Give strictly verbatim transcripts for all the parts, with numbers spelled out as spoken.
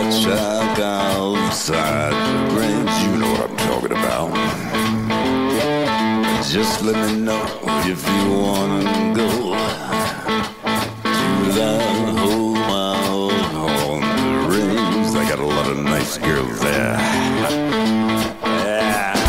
Check outside the range, you know what I'm talking about. Just let me know if you wanna go to that whole mile on the range. I got a lot of nice girls there. Yeah.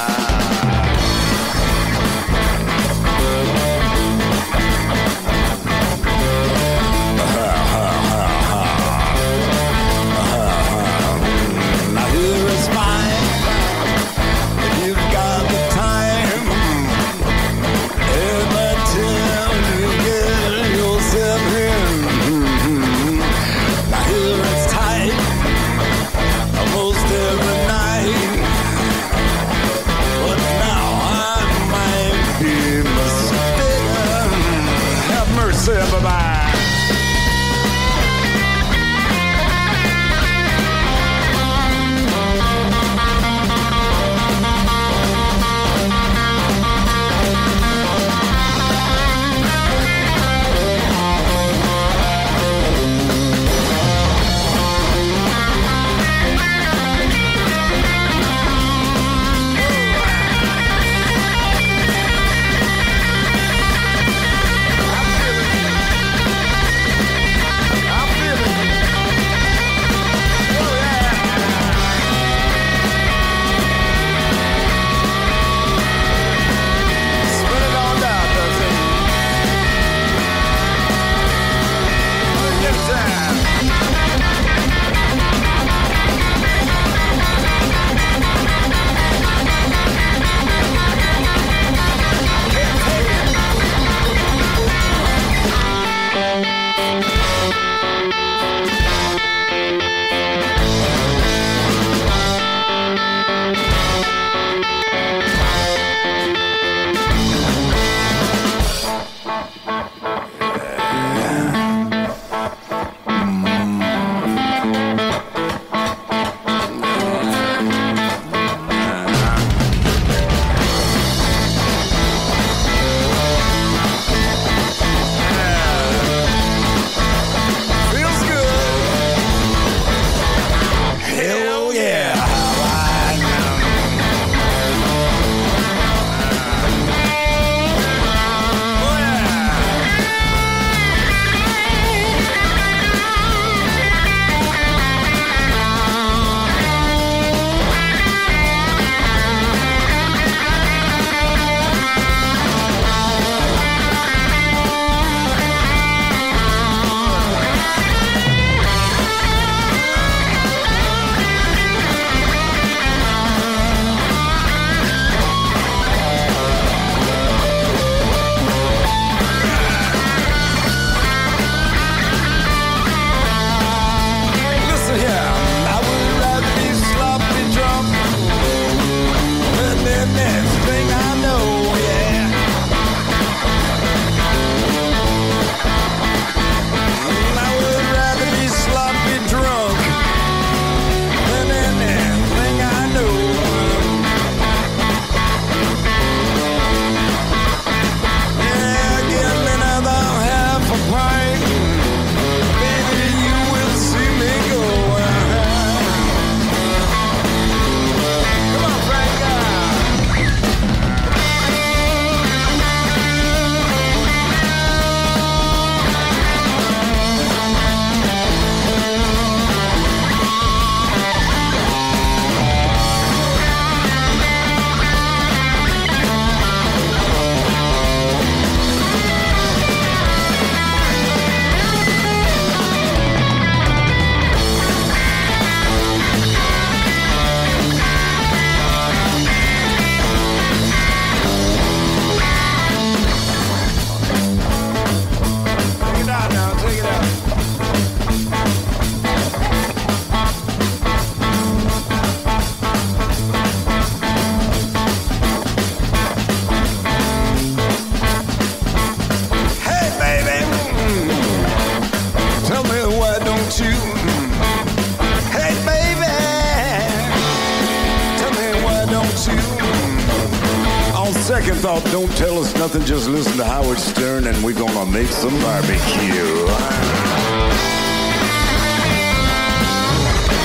Bye-bye. second thought, don't tell us nothing, just listen to Howard Stern and we're gonna make some barbecue.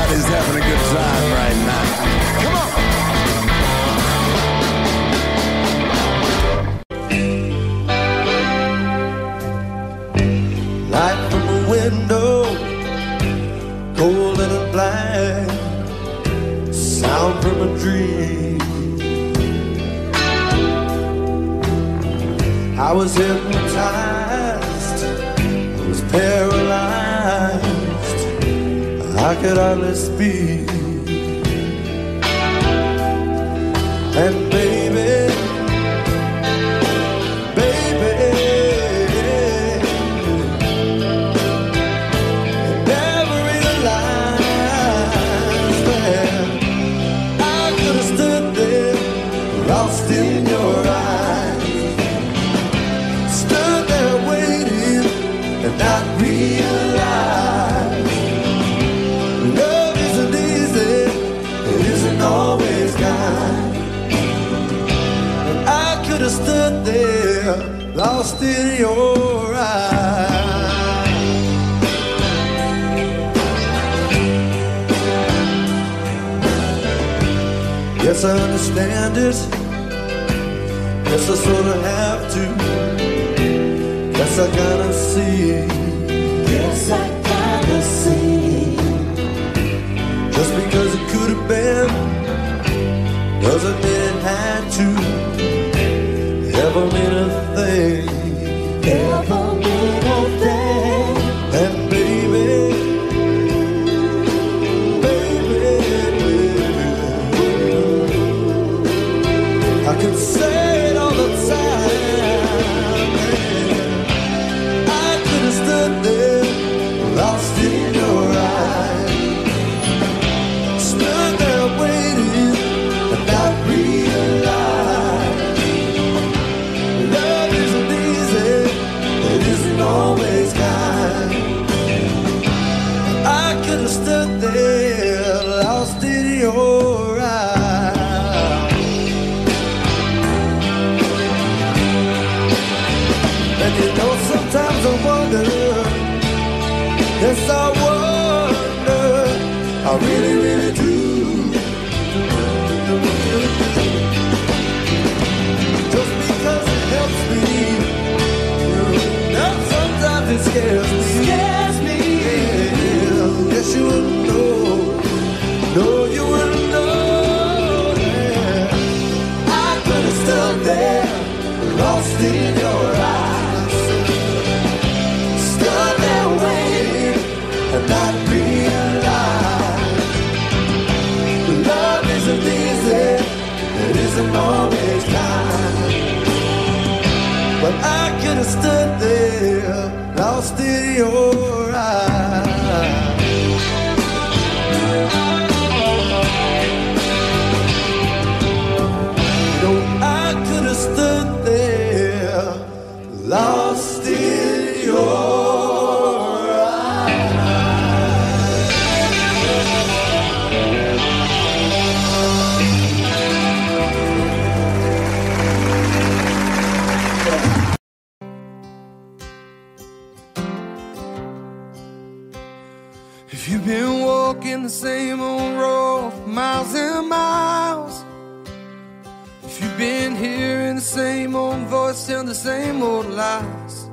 Everybody's having a good time right now. Come on! Light from a window, cold and a blind, sound from a dream. I was hypnotized, I was paralyzed, I could hardly speak. And baby, baby, never realized that I could have stood there, lost in your eyes, stood there waiting and not realize love isn't easy, it isn't always kind. I could have stood there, lost in your eyes. Yes, I understand it. Yes, I sort of have to. Yes, I gotta see. Yes, I gotta see. Just because it could have been doesn't mean it had to. Ever mean a thing. Ever mean a thing. And baby, baby, I could say it all the time, man. I could have stood there, lost in your eyes, stood there waiting and not realized love isn't easy, it isn't always kind. I could have stood there, lost in your eyes. And you know sometimes I wonder, yes I wonder, I really, really do. Just because it helps me, now sometimes it scares me. Scares me. Yeah, yes you wouldn't know, no you wouldn't know. Yeah. I could have stood there, lost in your eyes, stood there waiting and not realized love isn't easy, it isn't always kind. But I could have stood there, lost in your eyes. No, I could have stood there, lost in your eyes. If you've been walking the same old road for miles and miles, if you've been hearing the same old voice telling the same old lies,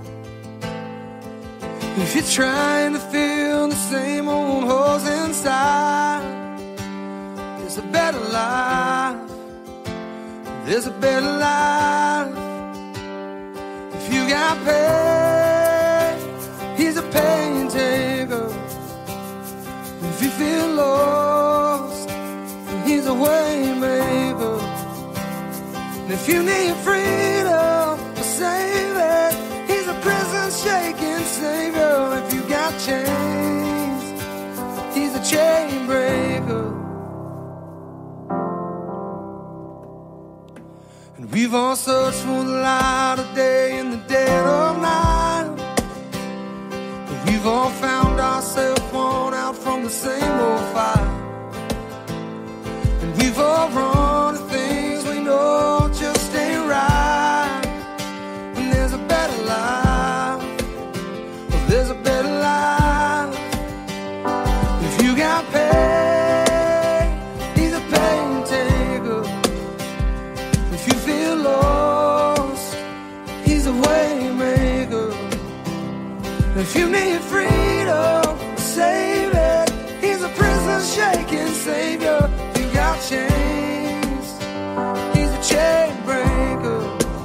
if you're trying to fill the same old holes inside, there's a better life, there's a better life. If you got pain, he's a pain taker. If you feel lost, he's a way maker. And if you need freedom for saving, he's a prison shaking savior. If you got chains, he's a chain breaker. And we've all searched for the light of day in the dead of night, but we've all found ourselves worn out from the same old fight. And we've all run to things we know just ain't right. And there's a better life, oh, there's a better life. If you got pain, feel lost, He's a way maker. If you need freedom, save it. He's a prison shaking savior. You got chains, He's a chain breaker.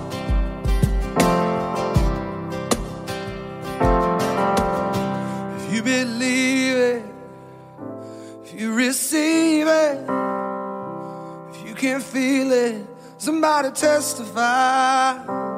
If you believe it, if you receive it, if you can feel it, somebody testify.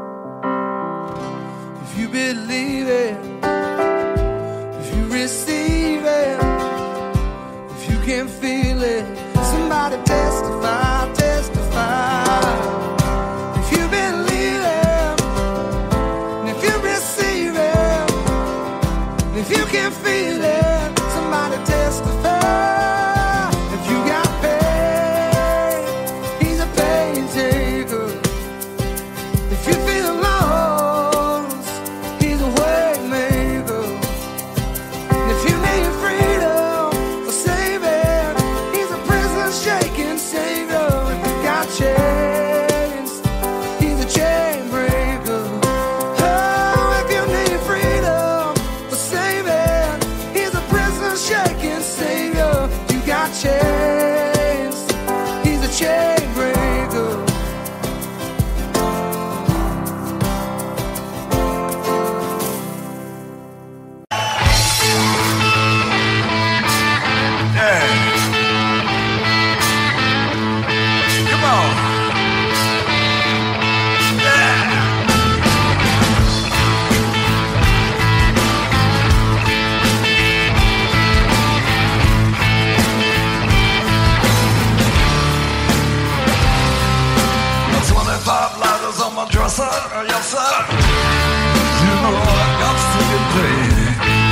If you believe it, if you receive it, if you can feel it, somebody testify, testify. If you believe it, and if you receive it, and if you can feel it, somebody testify. If you got pain, He's a pain taker. If you feel lost, He's a way maker. And if you need freedom or saving, He's a prison shaking savior. If you got chains, He's a chain breaker. Oh, if you need freedom or saving, He's a prison shaking savior. You got chains, He's a chain breaker. Yeah. Come on. Yeah. twenty-five lighters on my dresser, yes sir. You know I got to get paid.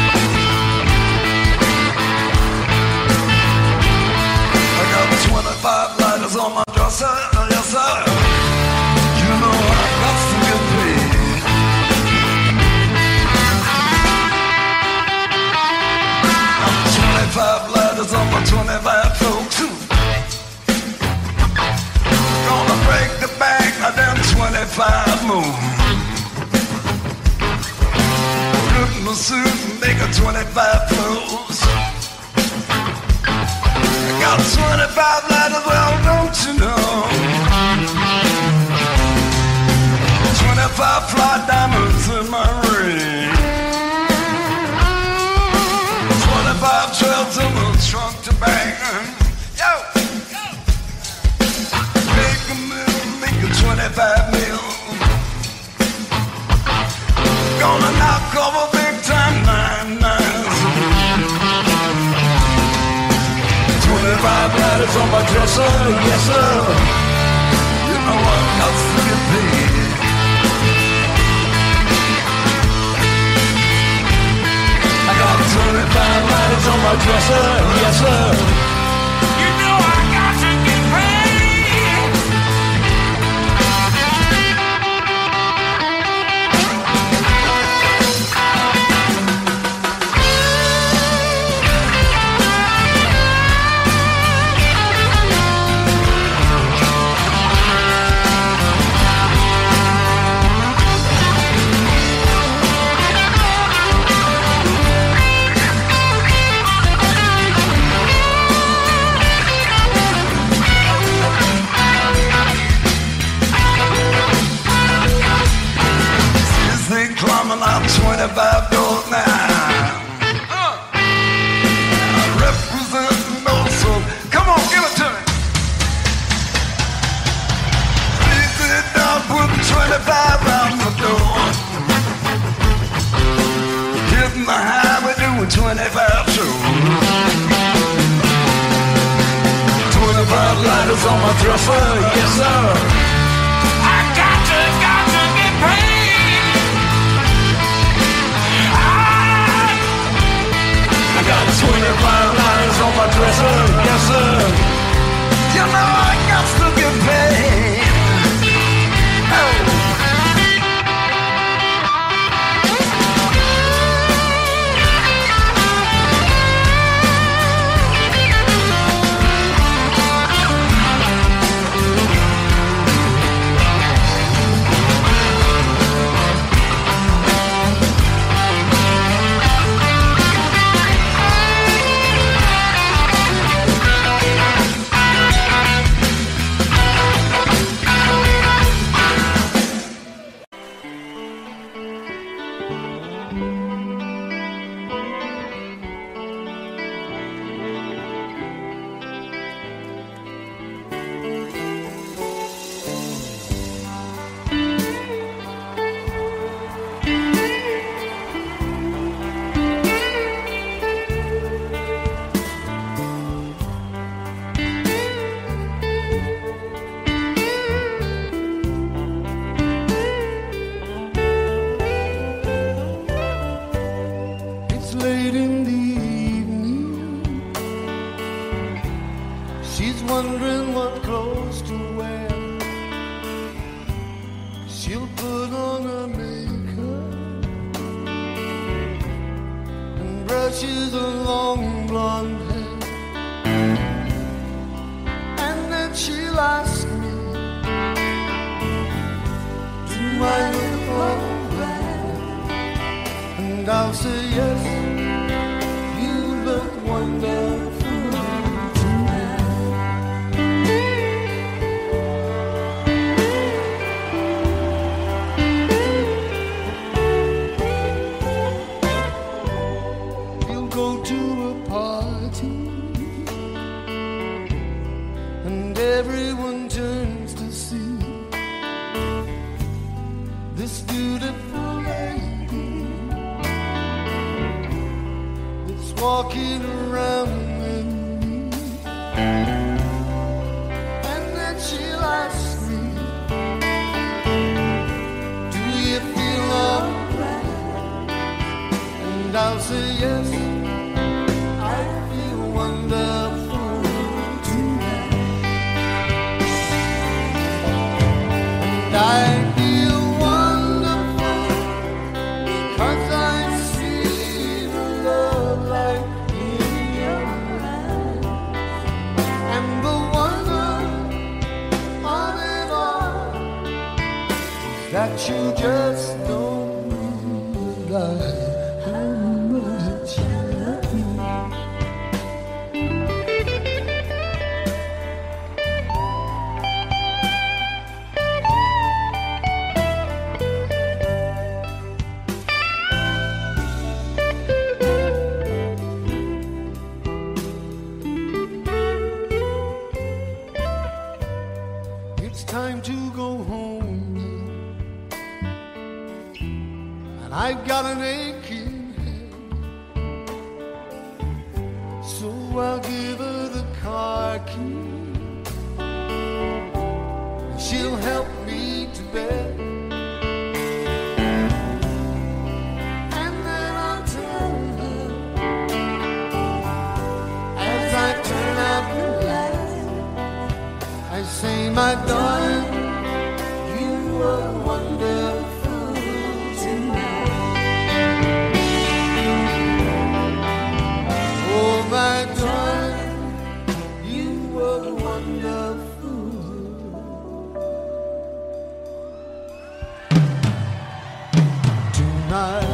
I got twenty-five lighters on my dresser, yes sir. You know I got to get paid. twenty-five lighters on my twenty-five folks too. Gonna break the bank, I done twenty-five more. Put in my suit and make a twenty-five clothes. I got twenty-five lighters, well, don't you know? twenty-five fly diamonds in my ring. twenty-five trails in the trunk to bang. Yo! Make a meal, make a twenty-five meal. Gonna knock over big time nine nines. twenty-five lighters on my dresser, yes sir. You know I got to get paid. I got twenty-five lighters on my dresser, yes sir. You know I got to get paid. Climbing out twenty-five doors now. Uh, I represent those souls. Come on, give it to me. Please sit down, put twenty-five round the door. Hitting the highway doing twenty-five shows. twenty-five lighters on my dresser, yes sir. I got to, got to get paid. I got twenty-five lighters on my dresser, yes sir. You know I got to get paid. Oh. wondering what clothes to wear. She'll put on her makeup and brushes her long blonde hair, and then she'll ask me, do I look alright? And I'll say yes, you look wonderful. Everyone turns to see this beautiful lady that's walking around with me. And then she'll ask me, do you feel alright? And I'll say yes, I feel wonderful. I feel wonderful because I see the love light in your eyes, and the wonder of it all is that you just don't realize how much I love you. Time to go home now, and I've got an aching head, so I'll give her the car key. She'll help me to bed, and then I'll tell her as I turn out the light, I say, my darling, you are wonderful tonight. Oh, my darling, you are wonderful tonight.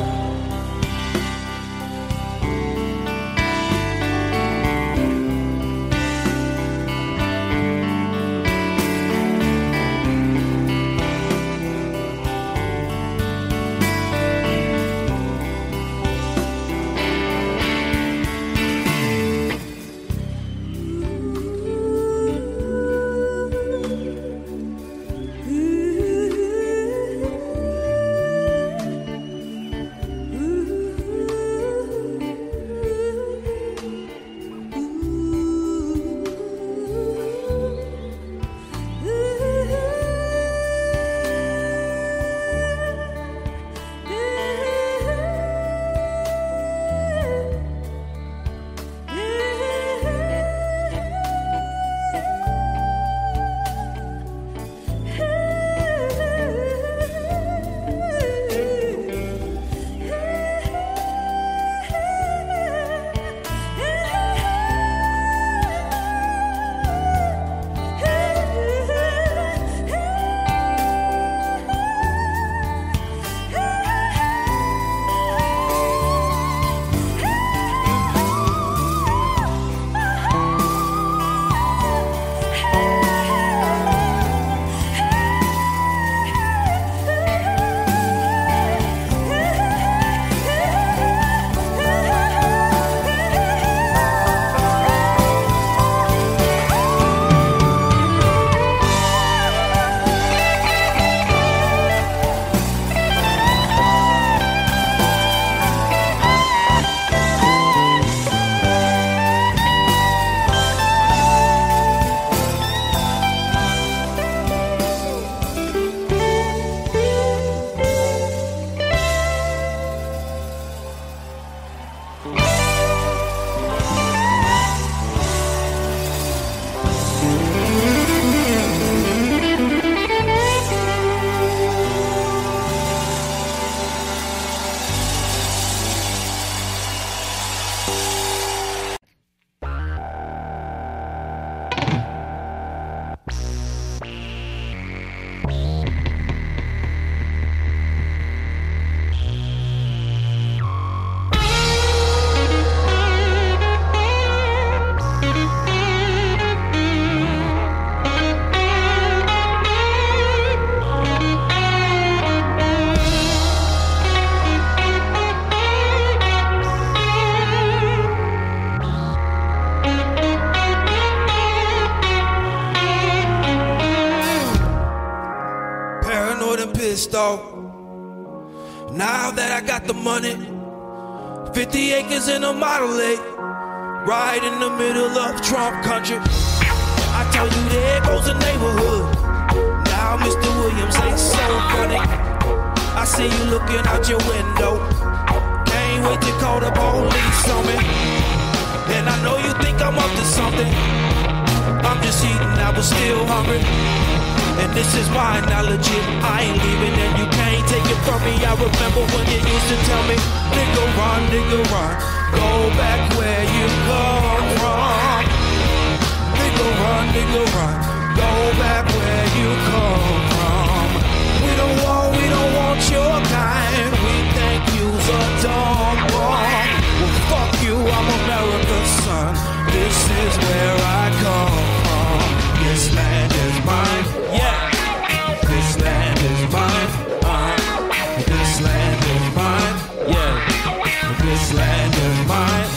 this though. Now that I got the money, fifty acres in a Model eight, right in the middle of Trump country. I told you there goes the neighborhood. Now Mister Williams ain't so funny. I see you looking out your window. Can't wait to call the police on me. And I know you think I'm up to something. I'm just eating, I was still hungry. And this is mine, now legit, I ain't leaving and you can't take it from me. I remember when you used to tell me, nigga run, nigga run, go back where you come from. Nigga run, nigga run, go back where you come from. We don't want, we don't want your kind, we think you's a dumb boy. Well fuck you, I'm America's son, this is where I come from. This land is mine, yeah. This land is mine, uh. This land is mine, yeah. This land is mine,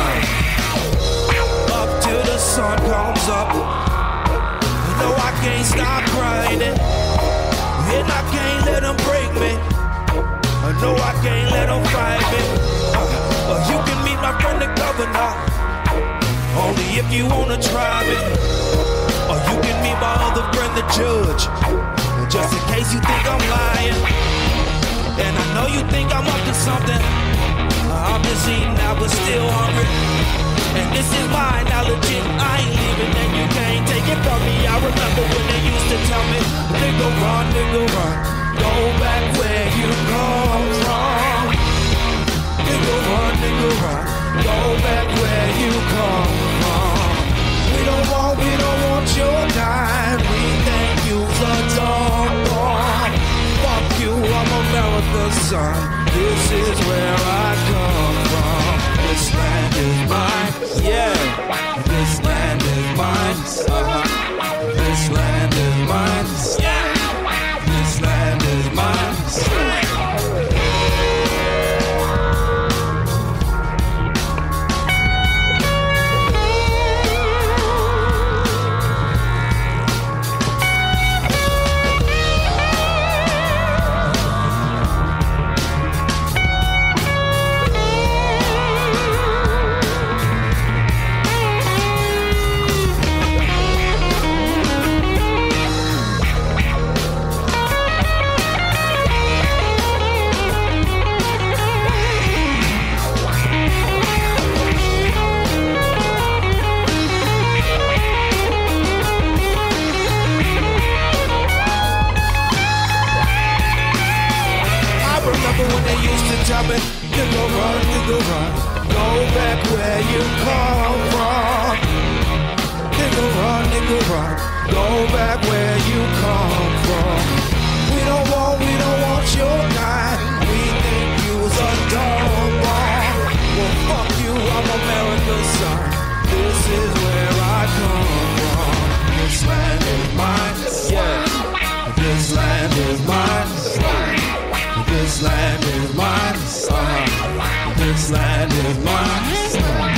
uh. Up till the sun comes up. No, I can't stop grinding, and I can't let them break me. No, I can't let them fight me. Uh, uh, you can meet my friend the governor, only if you wanna try me. Or you can meet my other friend, the judge, just in case you think I'm lying. And I know you think I'm up to something. I'm just eating, I was still hungry. And this is mine, now legit, I ain't leaving and you can't take it from me. I remember when they used to tell me, nigga run, nigga run, go back where you come from. Nigga run, nigga run, go back where you come from. We don't want, we don't want your kind. We think you's a dumb boy. Fuck you, I'm America's son. This is where I come from. This land is mine, yeah. This land is mine, uh-huh. This land is mine, yeah. This land is mine. Nigga run, nigga run, go back where you come from. Nigga run, nigga run, go back where you come from. We don't want, we don't want your kind. We think you's a dumb boy. Well fuck you, I'm America's son. This is where I come from. This land is mine, yeah. This land is mine. This land is mine, uh-huh. This land is mine.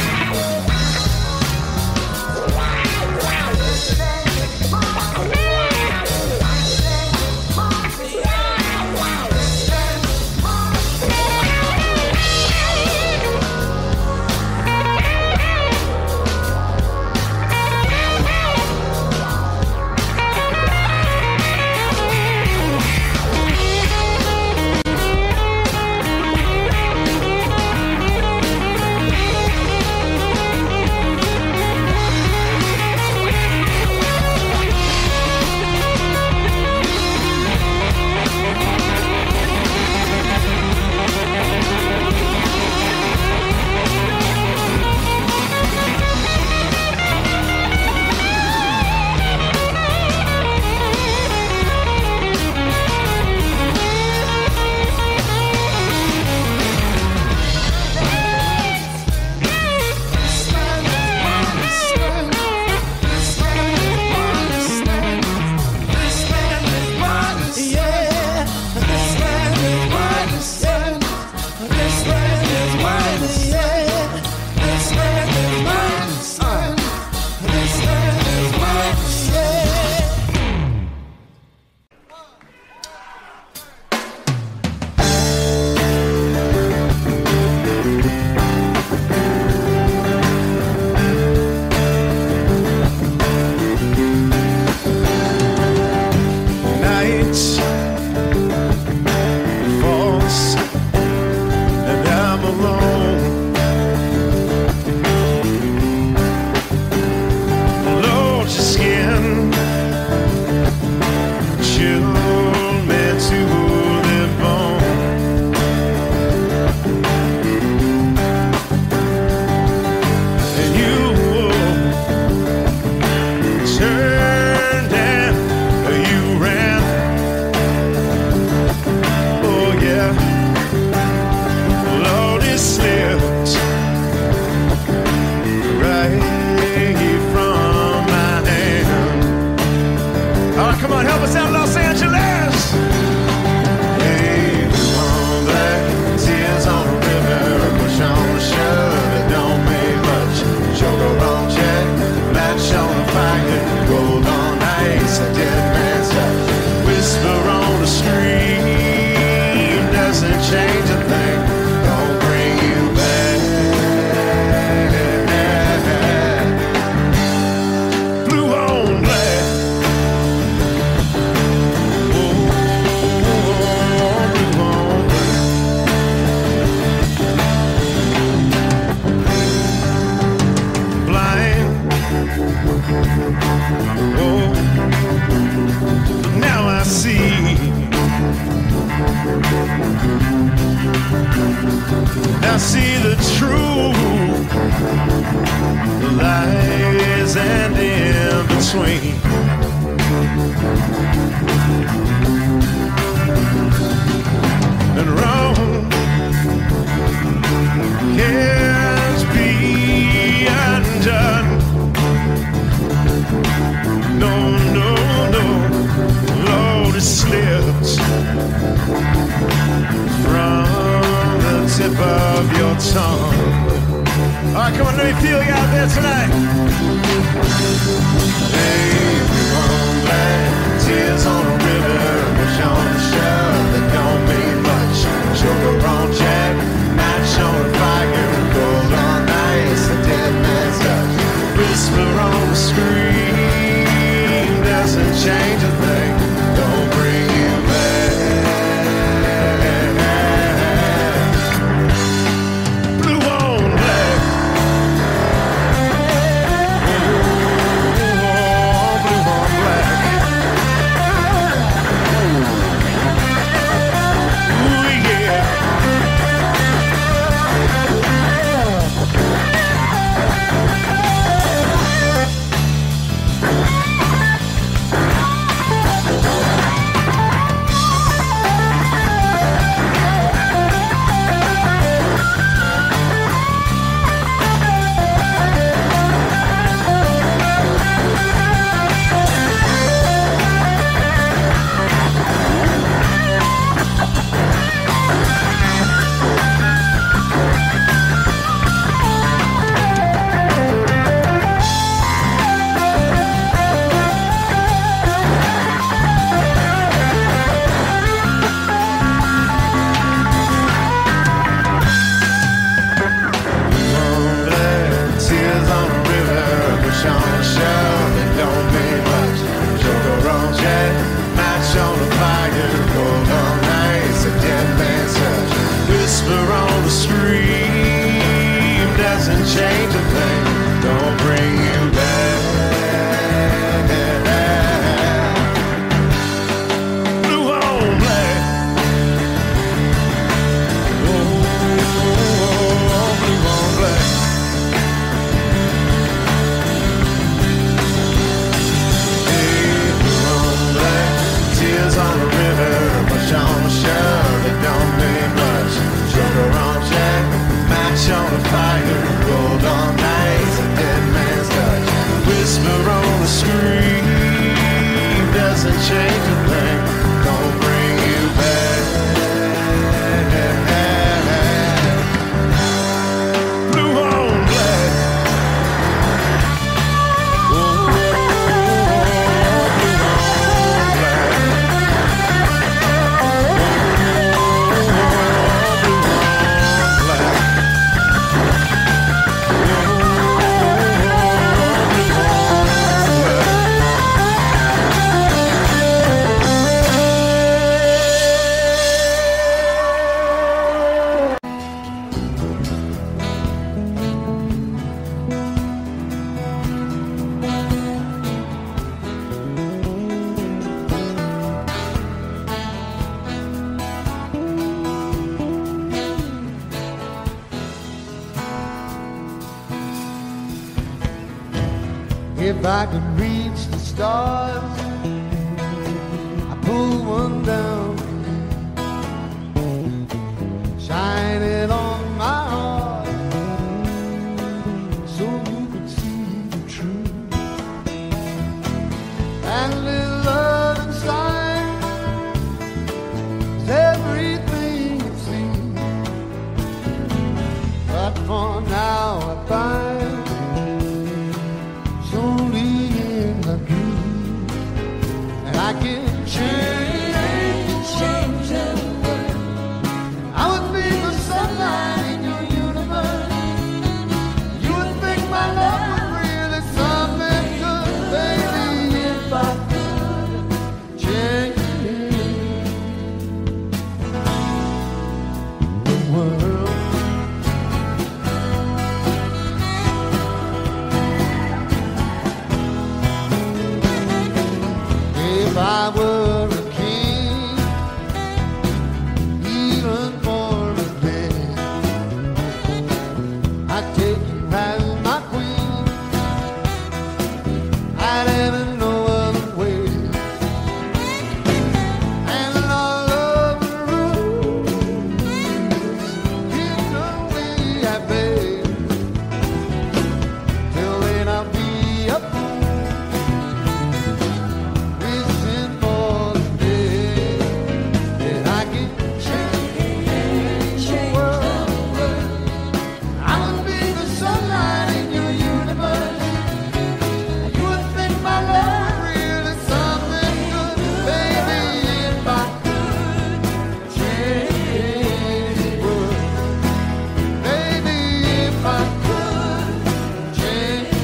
Oh, now I see. Now see the truth, the lies and in between. And wrong can't be undone. No, no, no, Lord, it slips from the tip of your tongue. All right, come on, let me feel you out there tonight. Everyone black, tears on a river, push on the shore that don't mean much. Sugar on Jack, match on a fire, gold on ice, a dead man's touch. Whisper on the screen doesn't change a thing. Don't bring you back. Blue on black. Oh, blue on black. Ooh, yeah. Change a thing, don't bring you back. Blue on black. Oh, blue on black. Hey, blue on black. Tears on the river, push on the shore that don't mean much. Sugar on Jack, match on the fire. Gold on ice, a dead man's touch. Whisper on the screen doesn't change a thing. Don't bring you back. Blue on black. Oh, blue on black. If I could reach the stars, I'd pull one down, shine it on my heart, so you could see the truth. And little love inside is everything it seems, but for now I find I can change, change the world. I would be the sunlight in your universe. You would think my love was really something good, baby, if I could. if I were a king, even for a day, I'd take you as my queen. I'd have it no other way. And all of the rules, you know we have made. Till then I'll be a fool, wishing for the day that I can change the world. I'll be the sunlight in your universe. You would think my love really something good, baby, if I could change the world. Baby, if I could change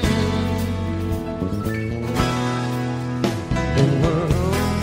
the world.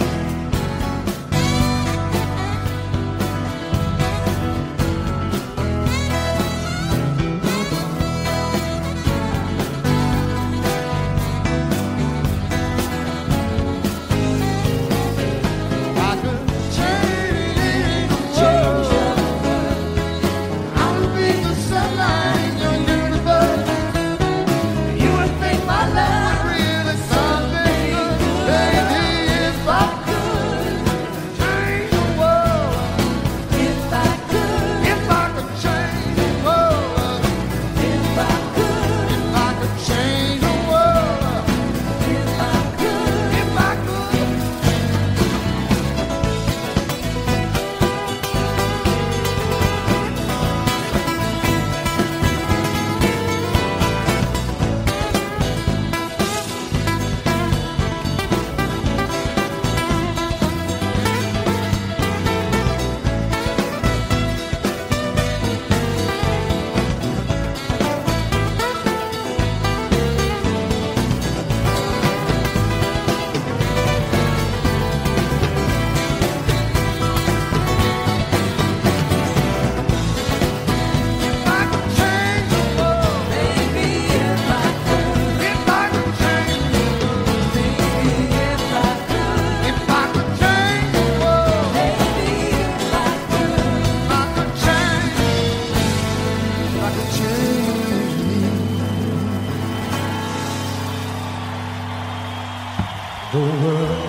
If I could change the world, I would be the sunlight in your universe. You would think my love really something good, baby, if I could change the world. If I could, if I could change the world. If I could, if I could change the world. If I could, if I could. If I could change the world, baby, if I could. If I could change the world, baby, if I could. If I could change the world, baby, if I could. If I could change, if I could change me. The world.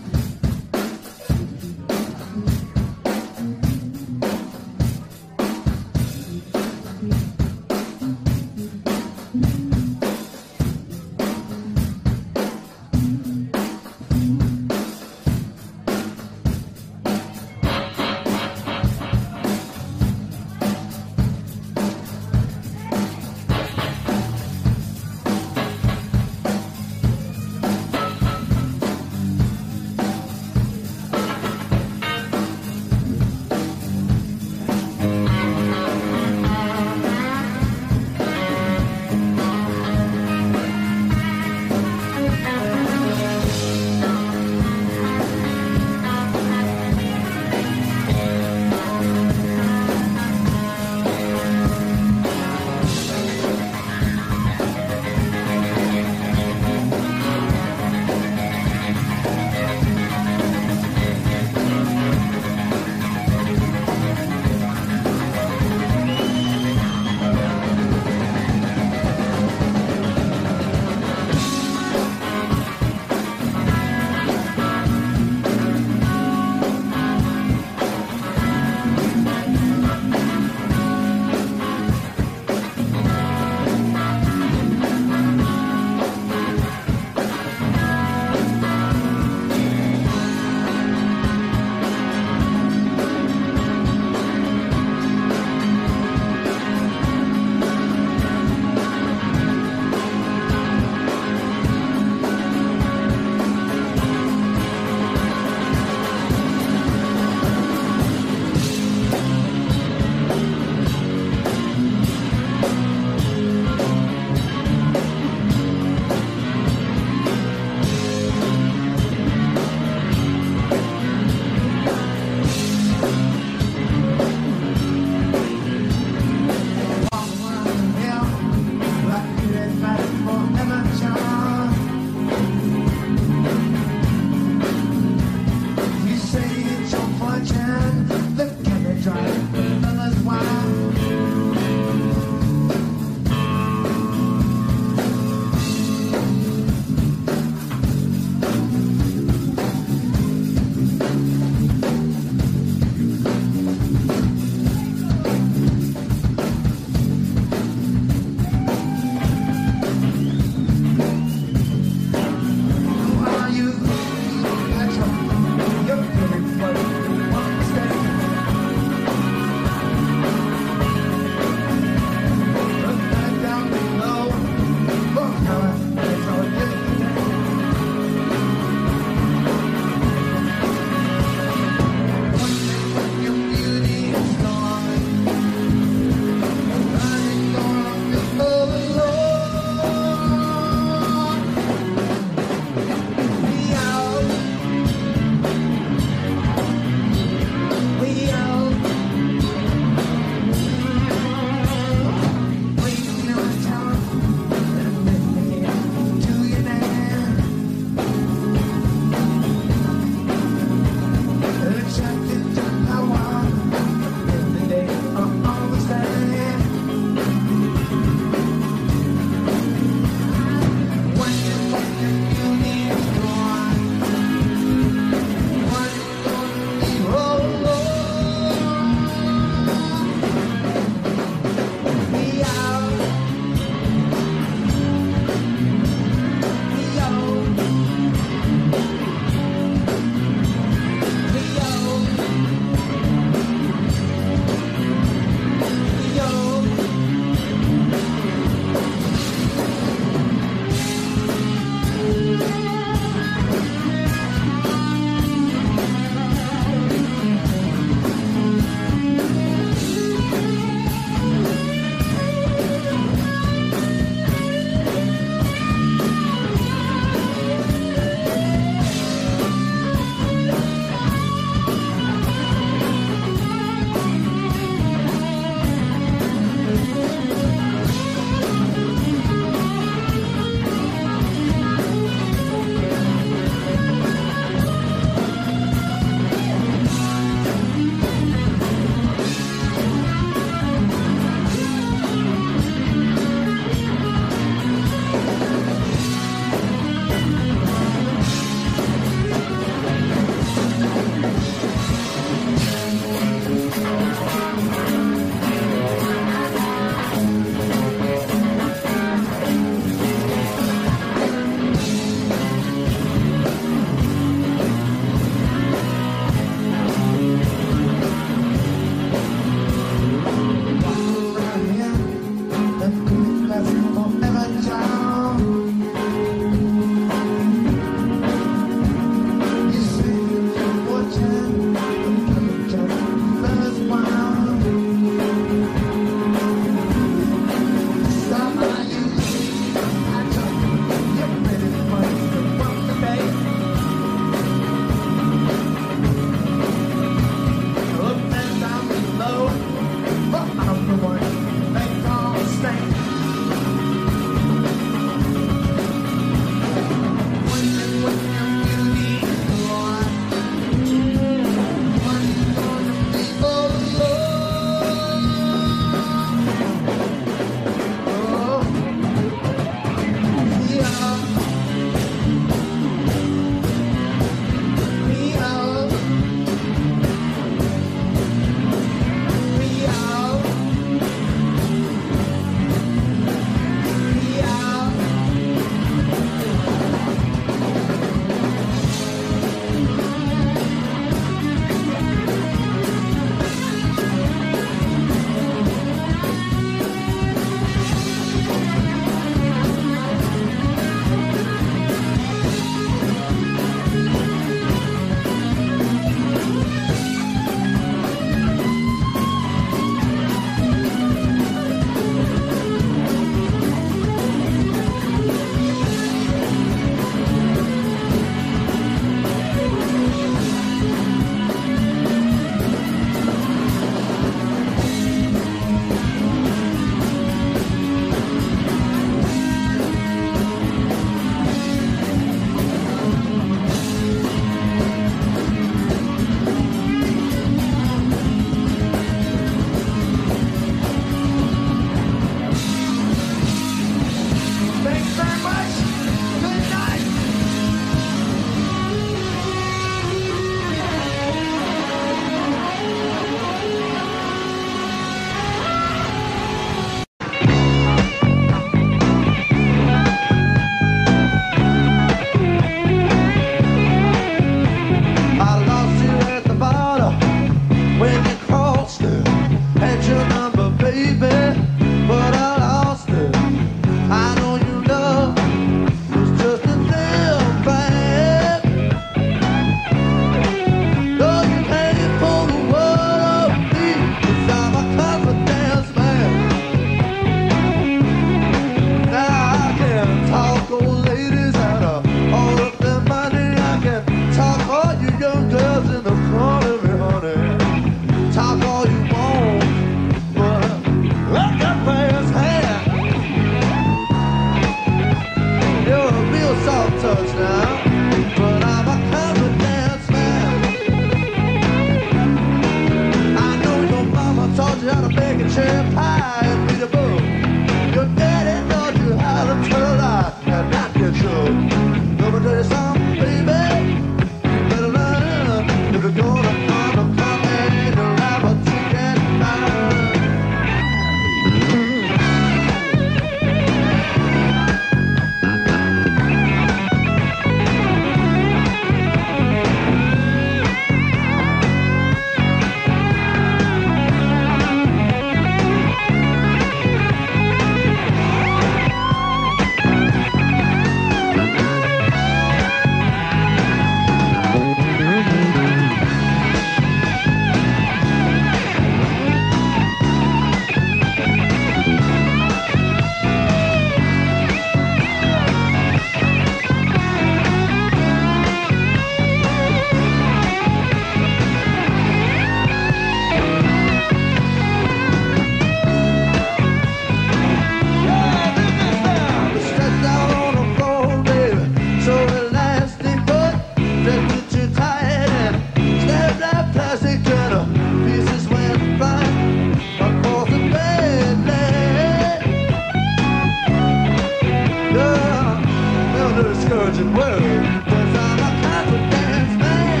virgin world, 'cause I'm a confidence man.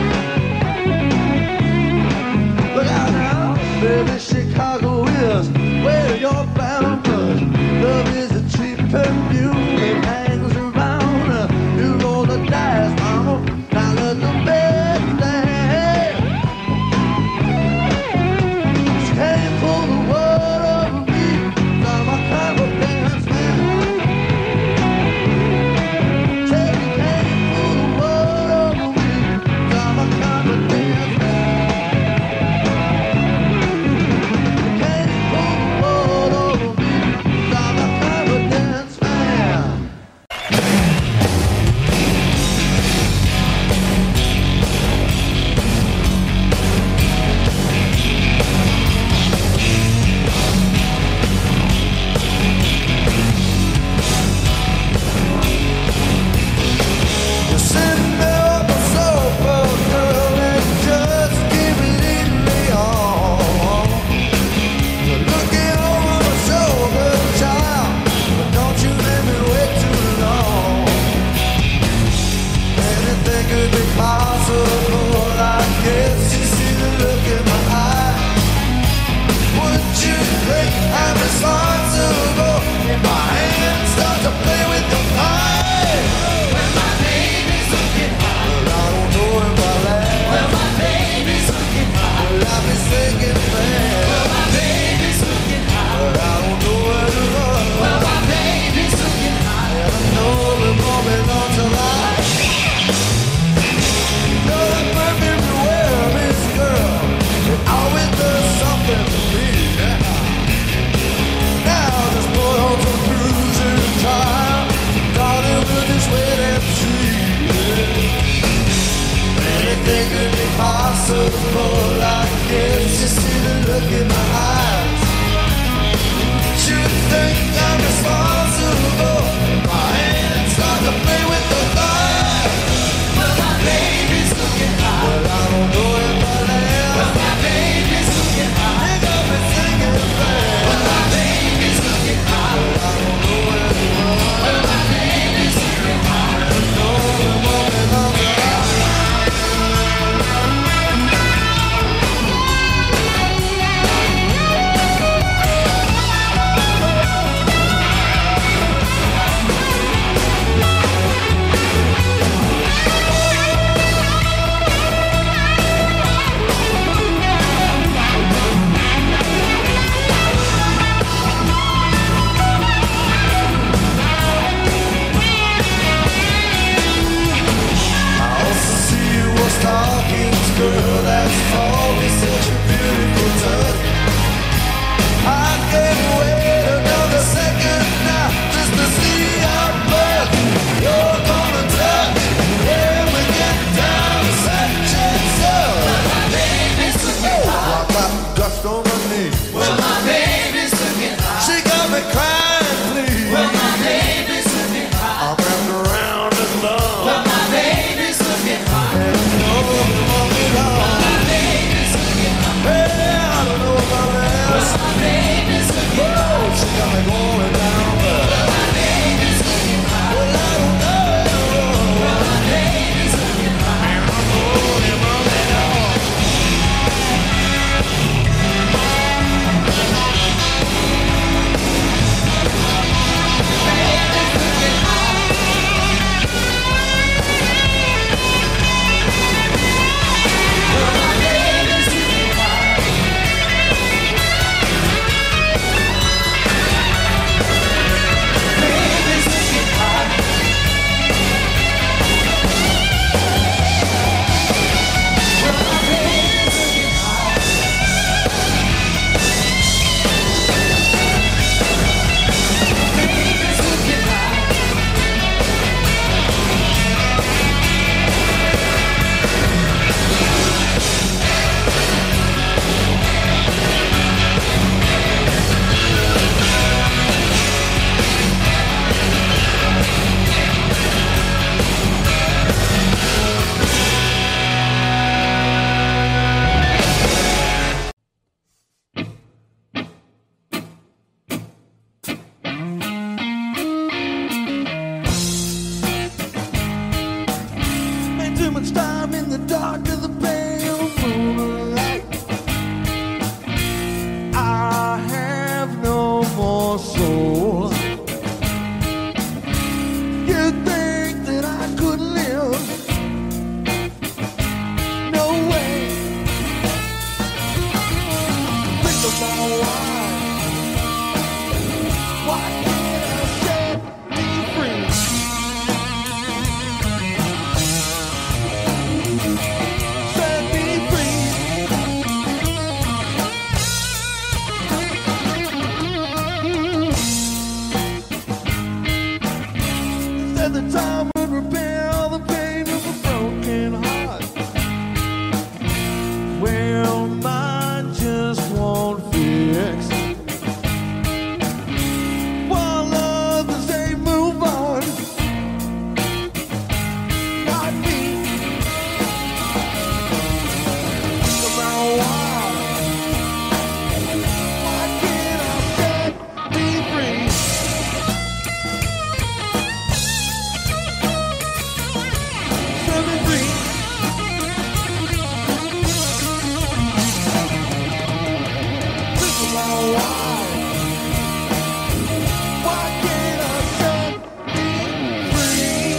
Look out now, baby, Chicago is where you're bound, 'cause love is a cheap perfume that hangs around. You roll the dice, mama, now let the bed stand. She can't pull the word over me, 'cause I'm a confidence man. Say you can't pull the word over me, 'cause I'm a confidence man. You can't pull the word over me, 'cause I'm a confidence man. You're sitting there on the sofa, girl, and just keep leading me on. You're looking over my shoulder, child, but don't you let me wait too long. Anything could be possible, I guess you see the look in my eye. Would you think I'm responsible if my hands start to play with your pie? When my baby's looking hot, well, I don't know if I laugh. When my baby's looking hot, well, I'll be thinking fast. When my baby's looking hot, well, I don't know where to run. When my baby's looking hot, and I know it won't be long till I know that perfume you wear, Miss Girl, it always does something to me. Yeah. Now just put on some cruising and try, darling, we'll just wait and see. Yeah. Anything could be possible, I guess you see the look in my eyes. You think I'm responsible if my hands start to play with the fire? Well, my baby's looking hot. Well, I don't know if I laugh. Well, my baby's looking hot. They got me singing fast. Well, my baby's looking hot. Well, I don't know where to run. Well, my baby's looking hot. I know it won't be long till I to think that I could live. No way. Think about why. Why can't I set me free? Set me free. Said the time would repair all the pain of a broken heart. Well, mine just won't fix. While others, they move on. Not me. Think about why. Why can't I set me free? Set me free. Think about why. Why can't I set me free?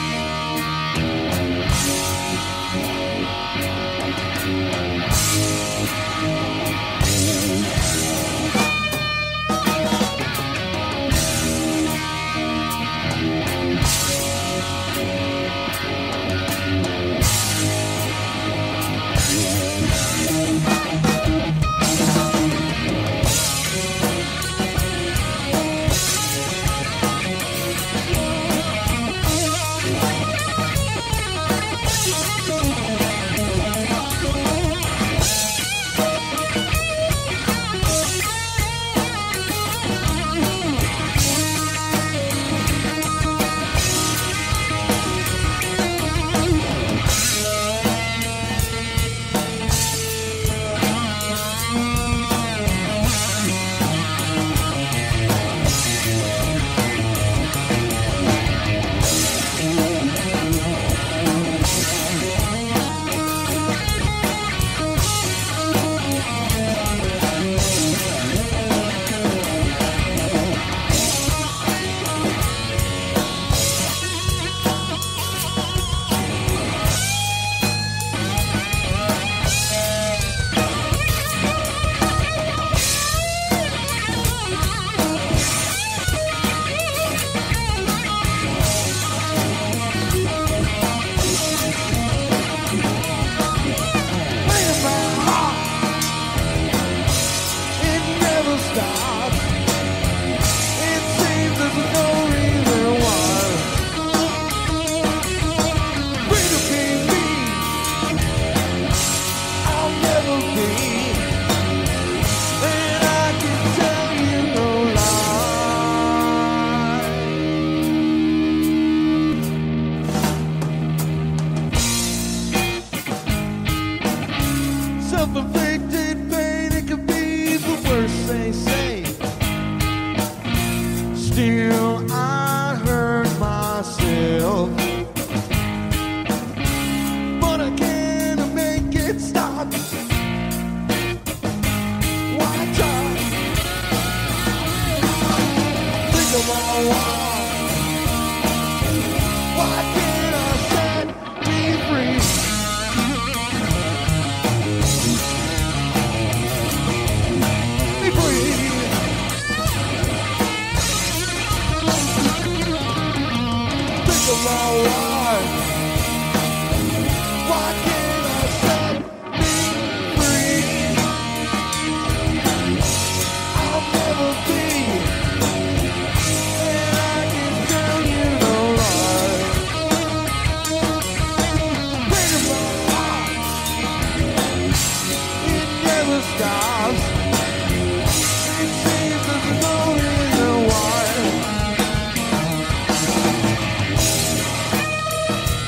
Think about heart. It never stops. It seems there's no reason why. Free to be me. I'll never be. And I can tell you no lie. Self-inflicted pain, it could be the worst they say. Still, I hurt myself. But I can't make it stop. Why try? Think about why. Why can't I set me free? Be free. Think about why. Why can't I set me free? I'll never be. And I can tell you no lie. Think about why. It never stops. It seems there's no reason why.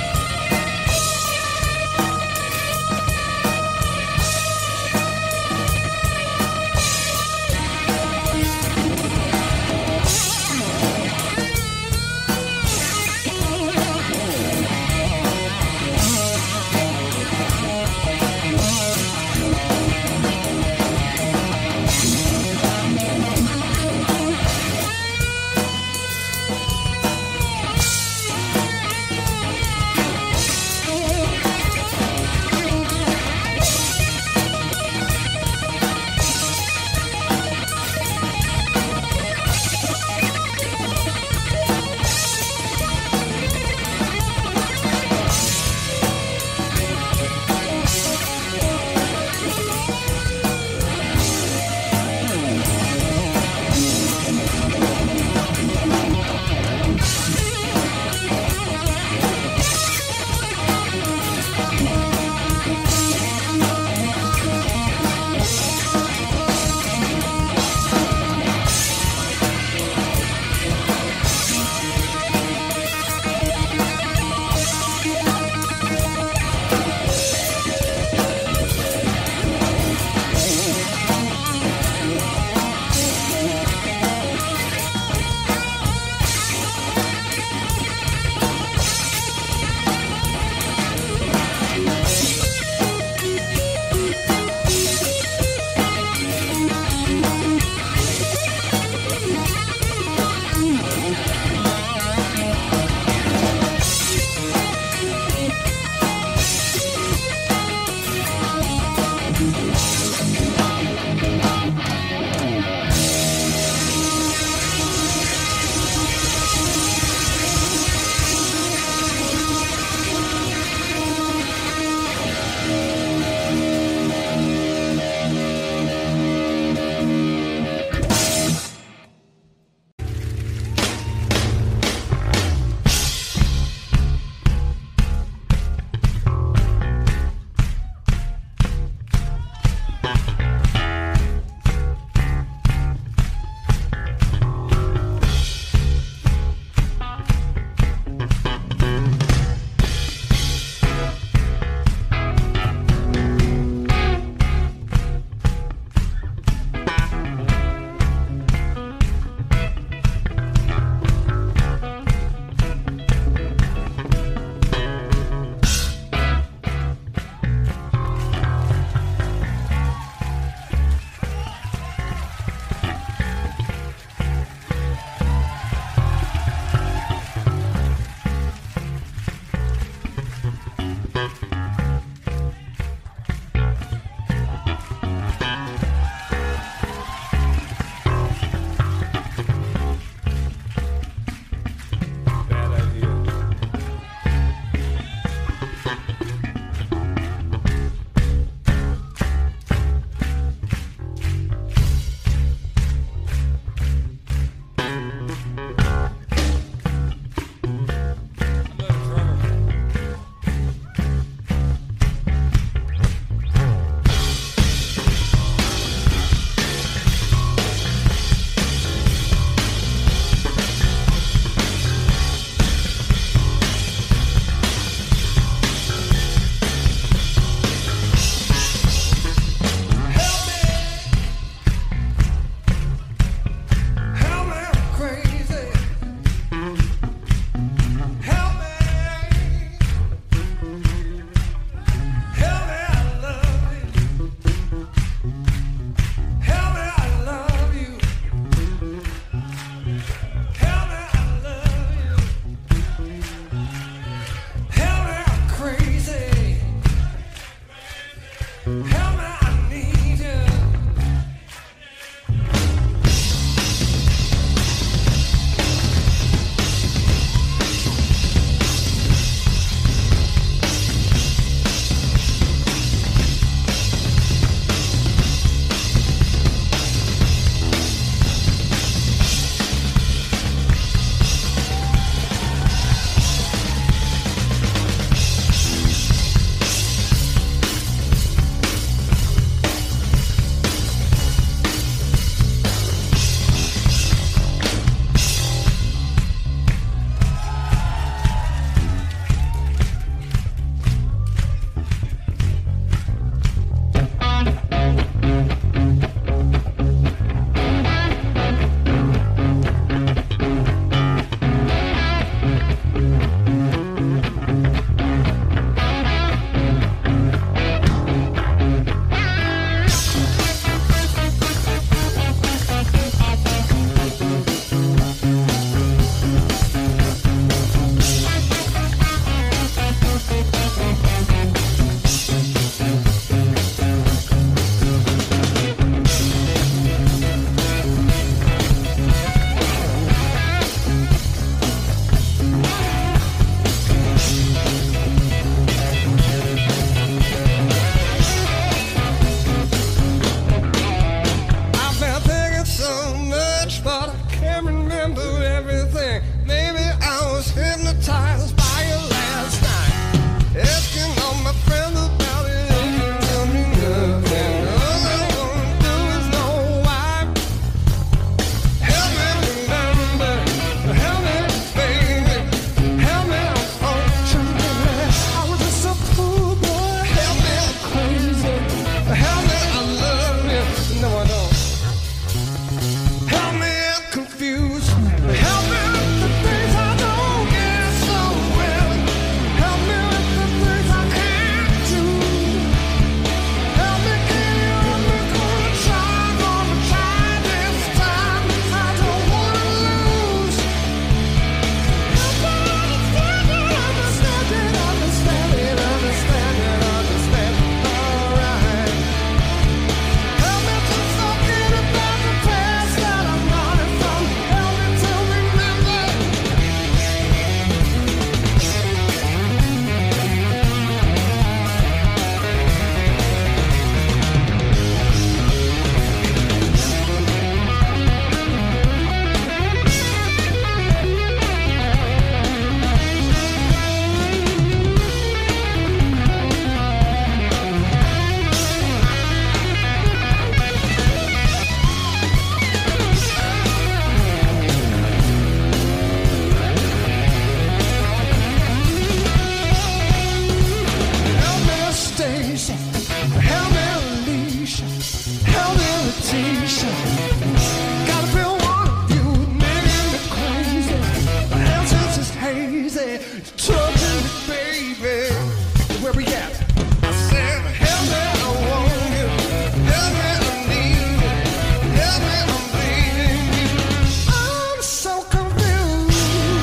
say, trouble, baby. Where we at? I said, help me, I want you. Help me, I need you. Help me, I'm bleeding you. I'm so confused.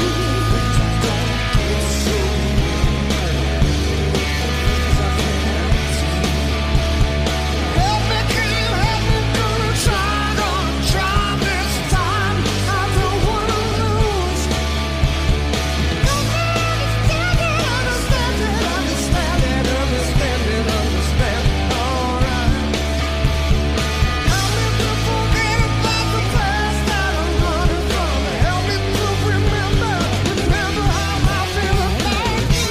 Help me, can you help me? Gonna try, gonna try this time. I don't wanna lose. Help me understand it, understand it, understand it, understand it, understand it, alright. Help me to forget about the past that I'm running from. Help me to remember, remember how I feel about you.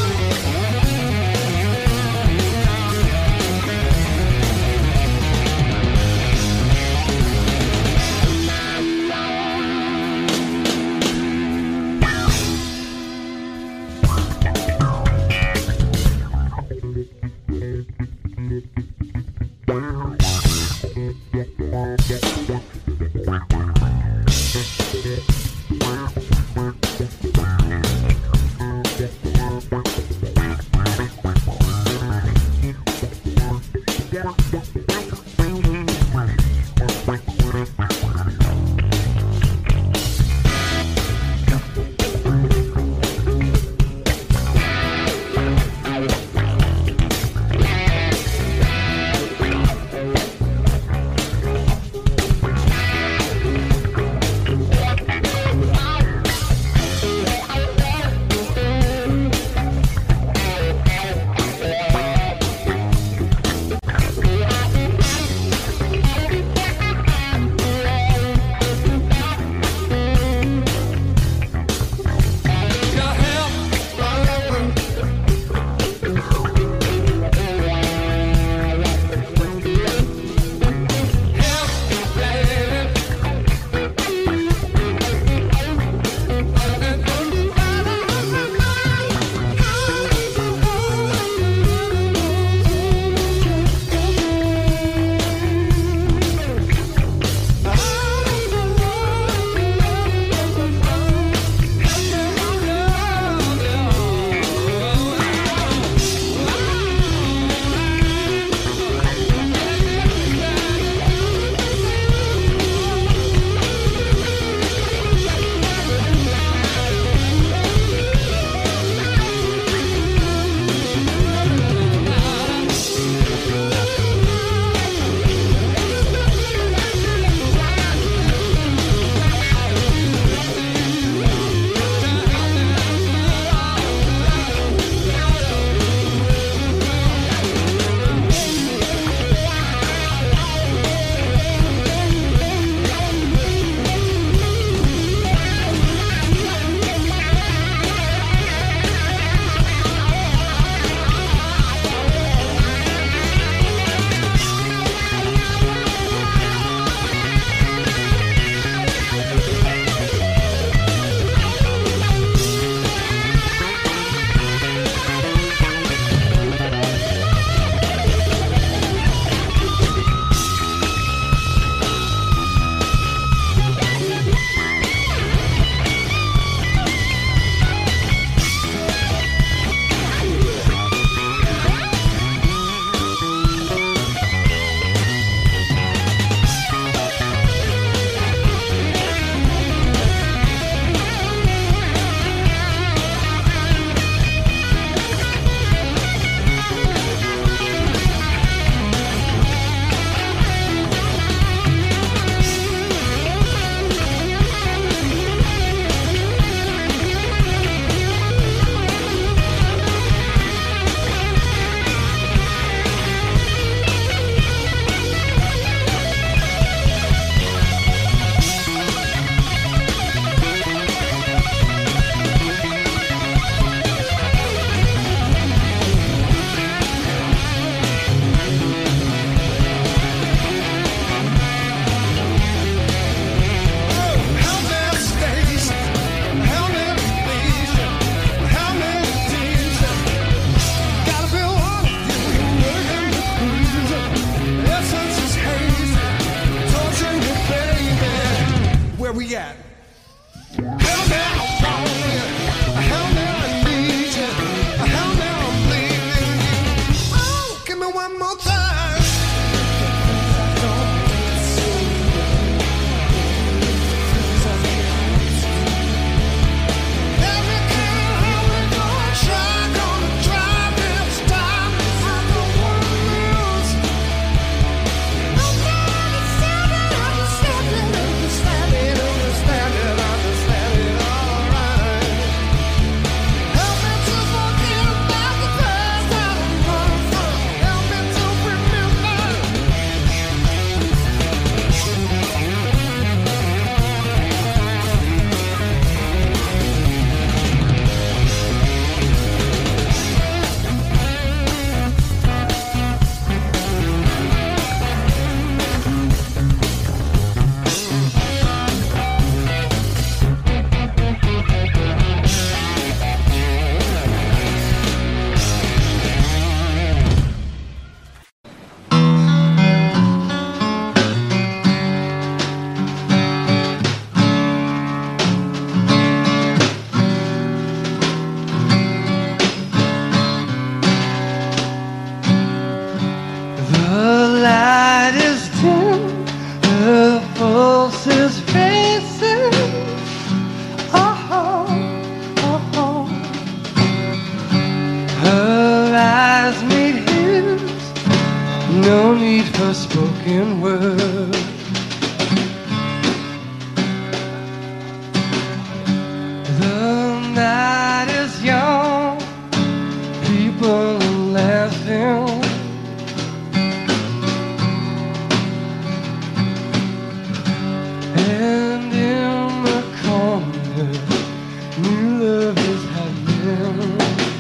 need her spoken word. The night is young, people are laughing. And in the corner, new love is happening.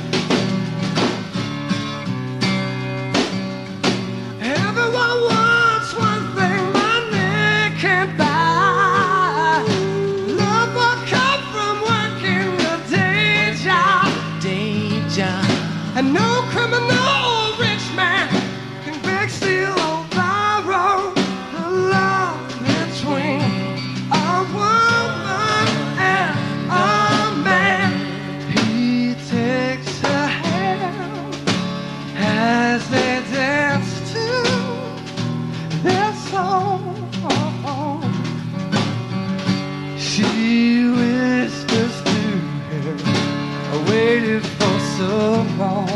Everyone wants one thing money can't buy. Love will come from working your day job. Day job. And no criminal or rich man can beg, steal, or borrow the love between a woman and a man. He takes her hand as they dance to their song. She whispers to him, I waited for so long.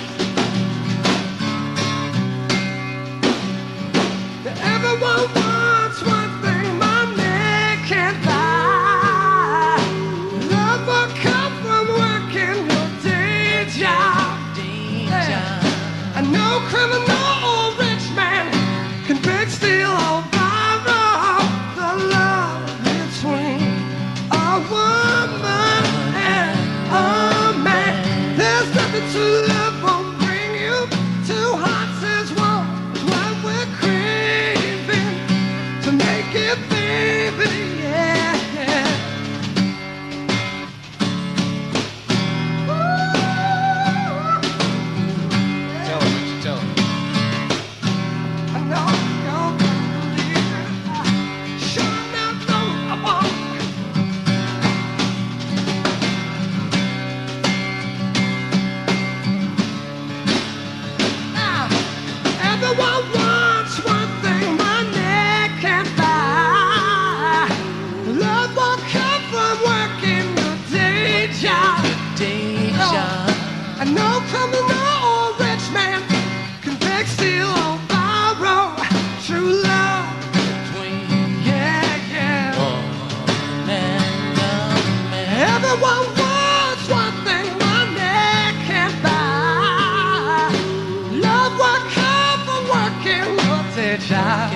Everyone wants one thing money can't buy. Love will come from working your day job. Day job. And no criminal or rich man can beg, steal, or borrow the love between a woman and a man. There's nothing to love won't bring you. Two hearts as one is what we're craving. To make it, baby, yeah, yeah. Tell him, Richard, tell him. I know you don't believe it. I sure enough know I won't. Now, everyone wants one thing money can't buy. Love will come from working your day job. Day job. And no criminal or rich man can beg, steal, or borrow true love between, yeah, yeah. Everyone wants one thing money can't buy. Love will come from working your day job.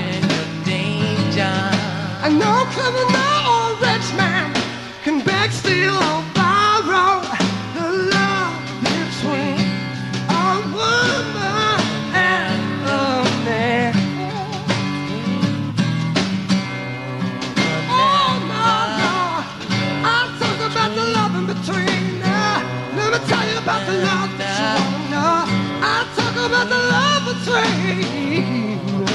And no criminal or rich man can beg, steal, or borrow the love between a woman and a man. Oh no, no, I'm talking about the love in between. Uh, let me tell you about the love that you wanna know. I'm talking about the love between.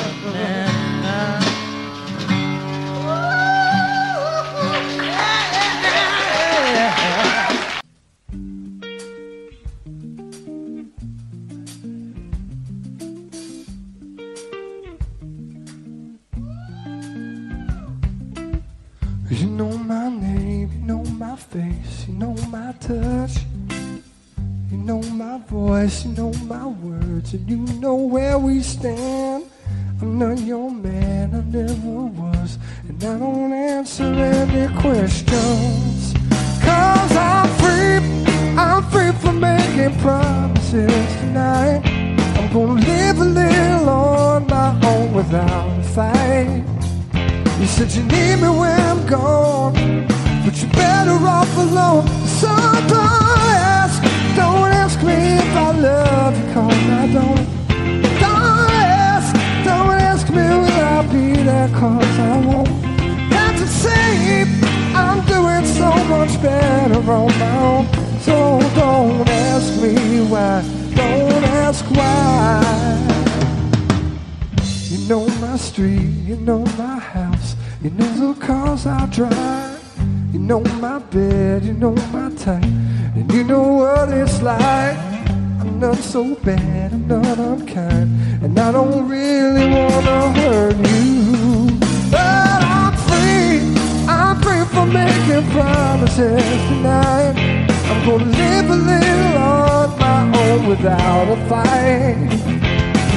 You know my name, you know my face, you know my touch. You know my voice, you know my words, and you know where we stand. I'm not your man, I never was, and I don't answer any questions. Cause I'm free, I'm free from making promises tonight. I'm gonna live a little on my own without a fight. You said you need me when I'm gone, but you're better off alone. So don't ask, don't ask me if I love you, cause I don't. Don't ask, don't ask me will I be there, cause I won't. Have to say, I'm doing so much better on my own. So don't ask me why, don't ask why. You know my street, you know my house, you know the cars I drive. You know my bed, you know my type, and you know what it's like. I'm not so bad, I'm not unkind, and I don't really wanna hurt you. But I'm free, I'm free from making promises tonight. I'm gonna live a little on my own without a fight.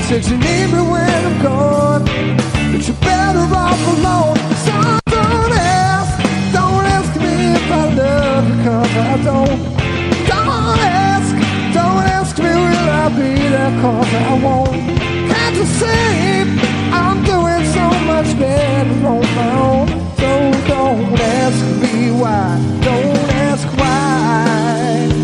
said you need me when I'm gone, but you're better off alone. So don't ask, don't ask me if I love you, cause I don't. Don't ask, don't ask me will I be there, cause I won't. Can't you see I'm doing so much better on my own? So don't ask me why, don't ask why.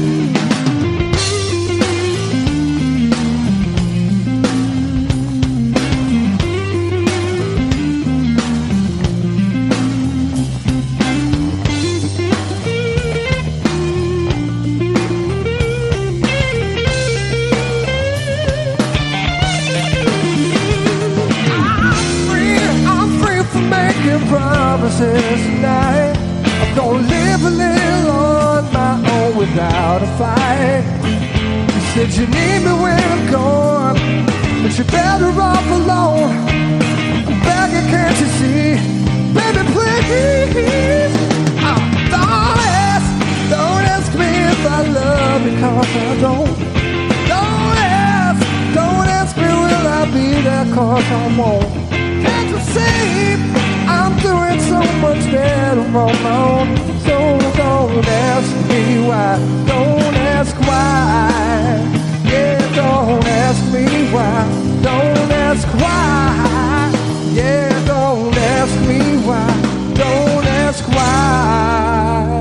Promises tonight, I'm gonna live a little on my own without a fight. You said you need me when I'm gone, but you're better off alone. I'm begging, can't you see? Baby, please, oh, don't ask, don't ask me if I love you, cause I don't. Don't ask, don't ask me will I be there, cause I won't. Can't you see I'm doing so much better on my own? So don't ask me why, don't ask why. Yeah, don't ask me why, don't ask why. Yeah, don't ask me why, don't ask why.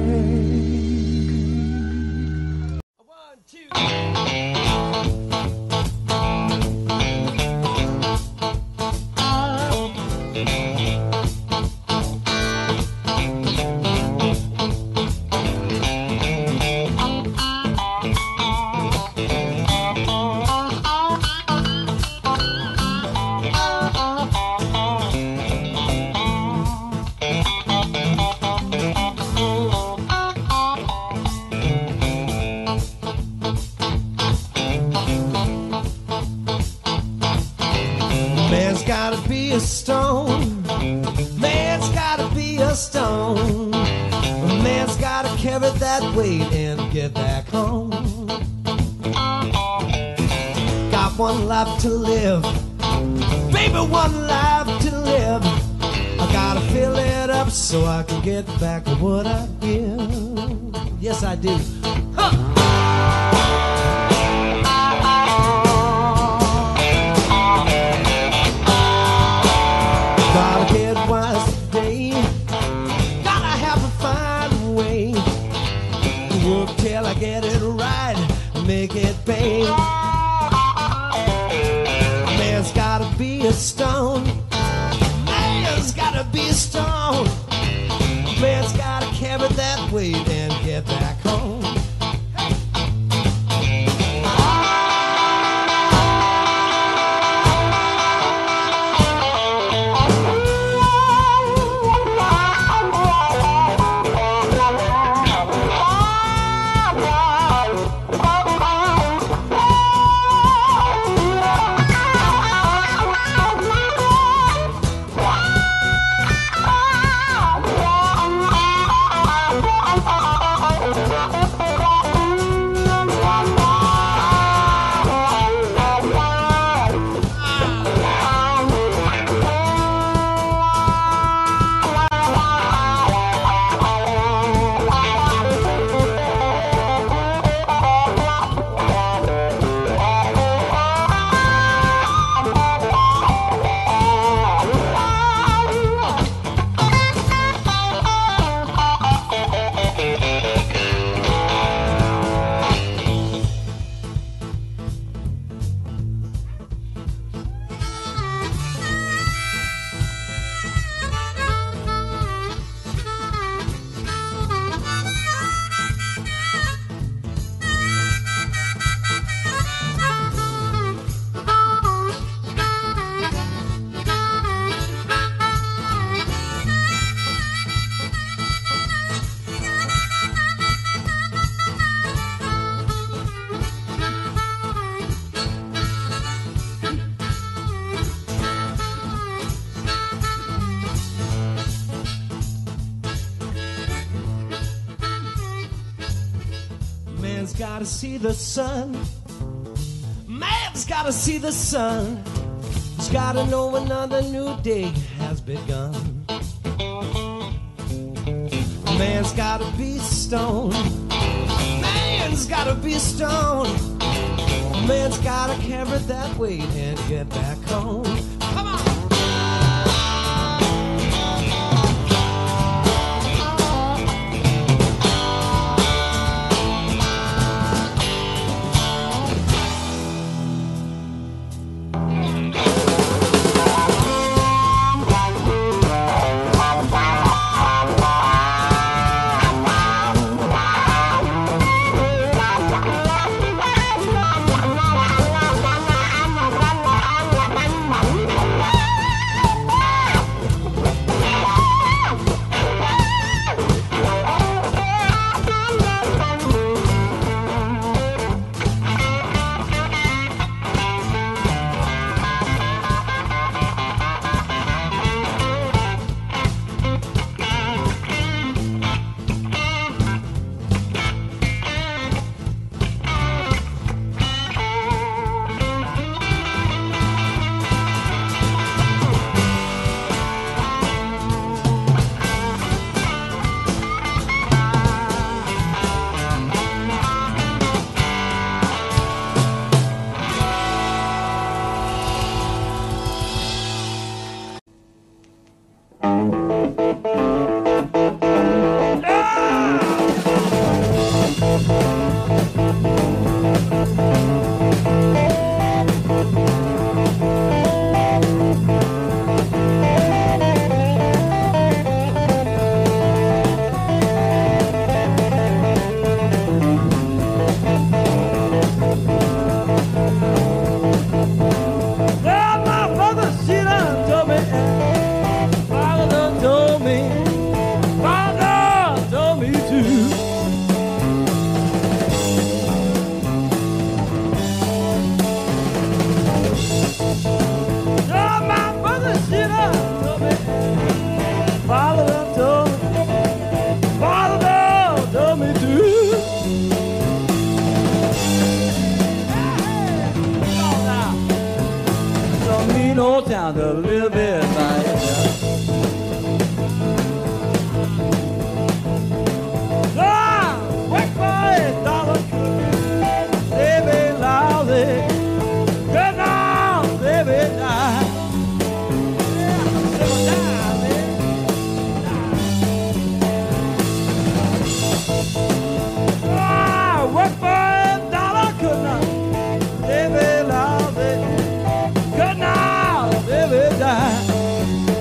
One, two. That weight and get back home. Got one life to live, baby, one life to live. I gotta fill it up so I can get back what I give. Yes, I do. Huh. Gotta get wise today, gotta have a fine way. Work till I get it right, make it pay. Man's gotta be a stone, man's gotta be a stone. Man's gotta carry that weight and get back home. Man's gotta see the sun. Man's He's gotta see the sun. He's gotta know another new day has begun. Man's gotta be stoned. Man's gotta be stoned. Man's gotta carry that weight and get back home. Come on! Down a little bit like ah, work for a dollar, baby, lousy. Good now, baby, die. Yeah, die, baby. Die. Ah, work for a dollar, good now, baby, lousy. Good now. Baby, die.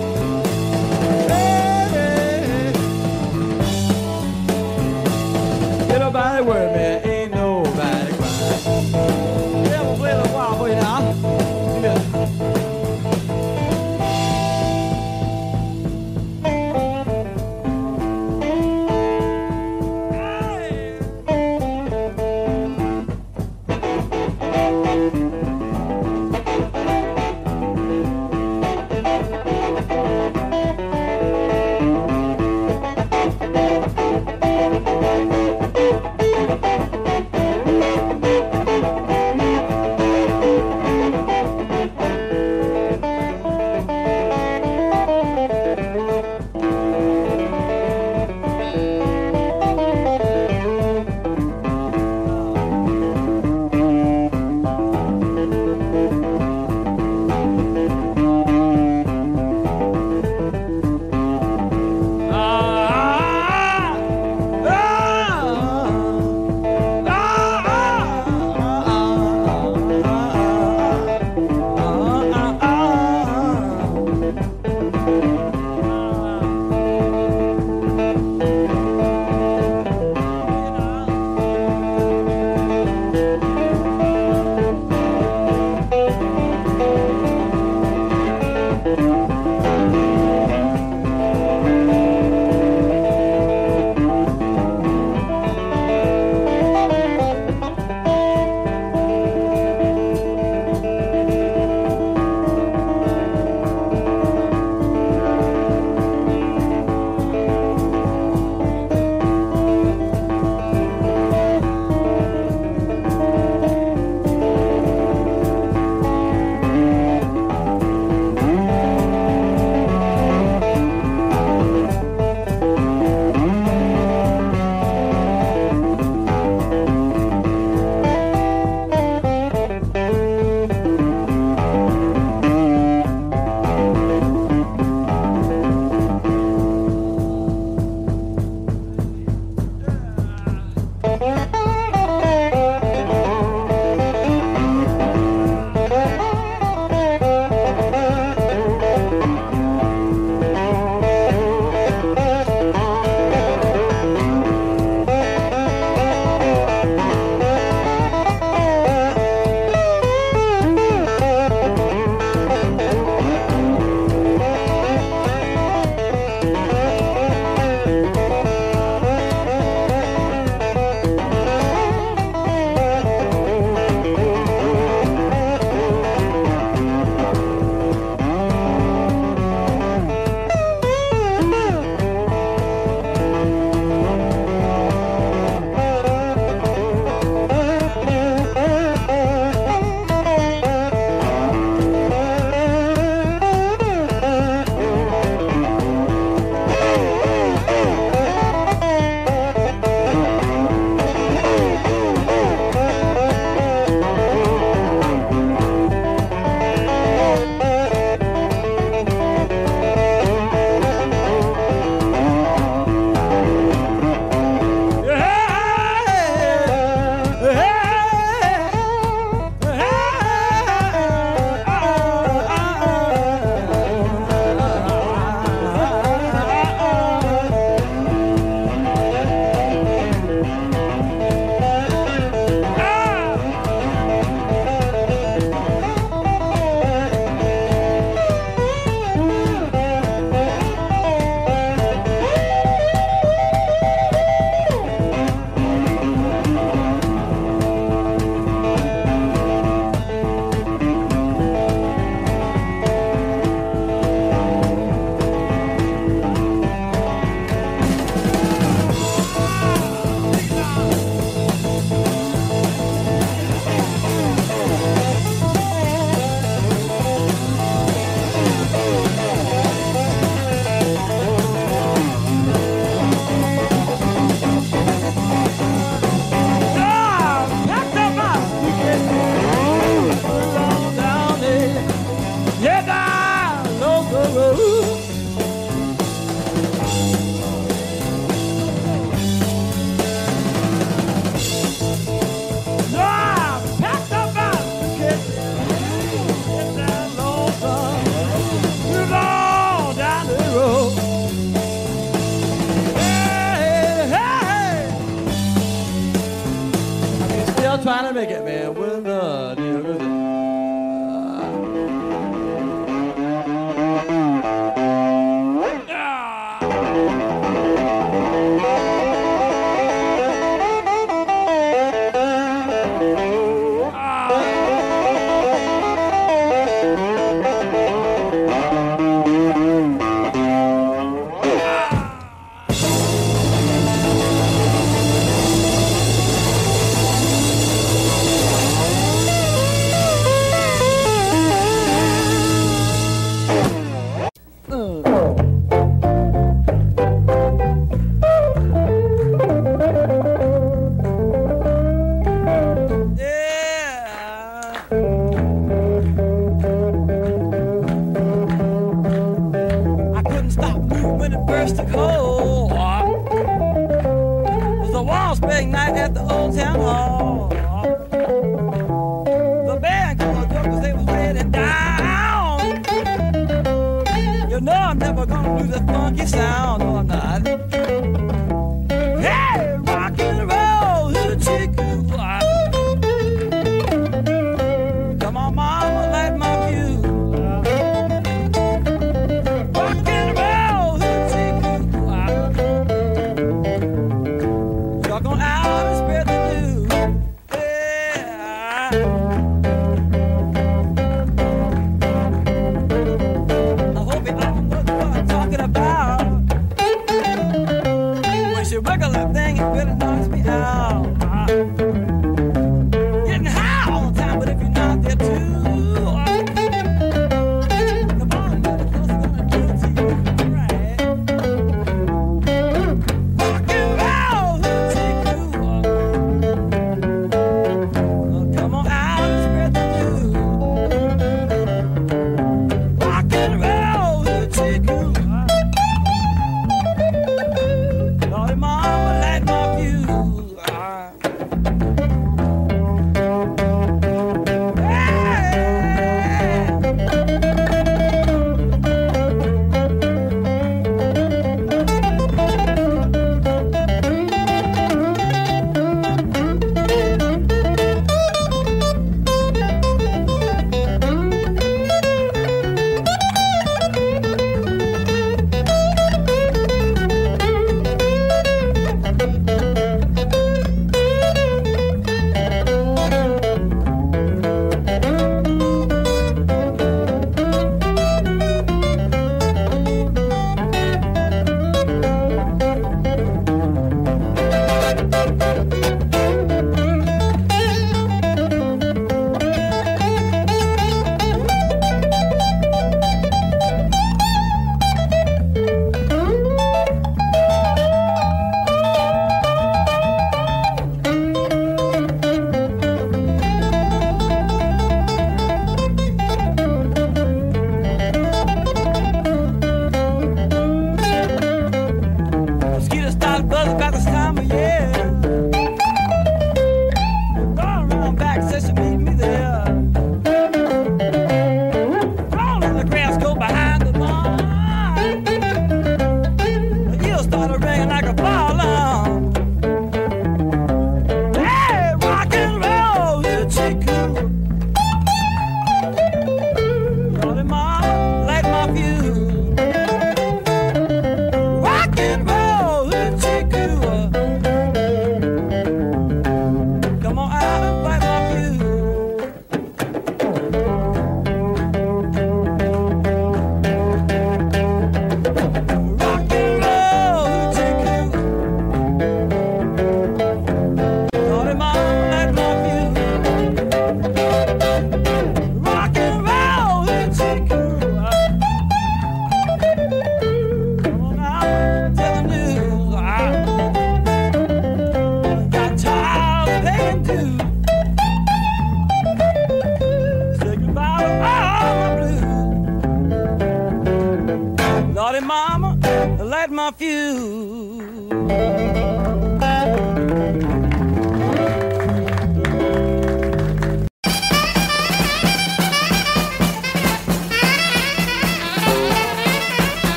still trying to make it, man. With the deal with it.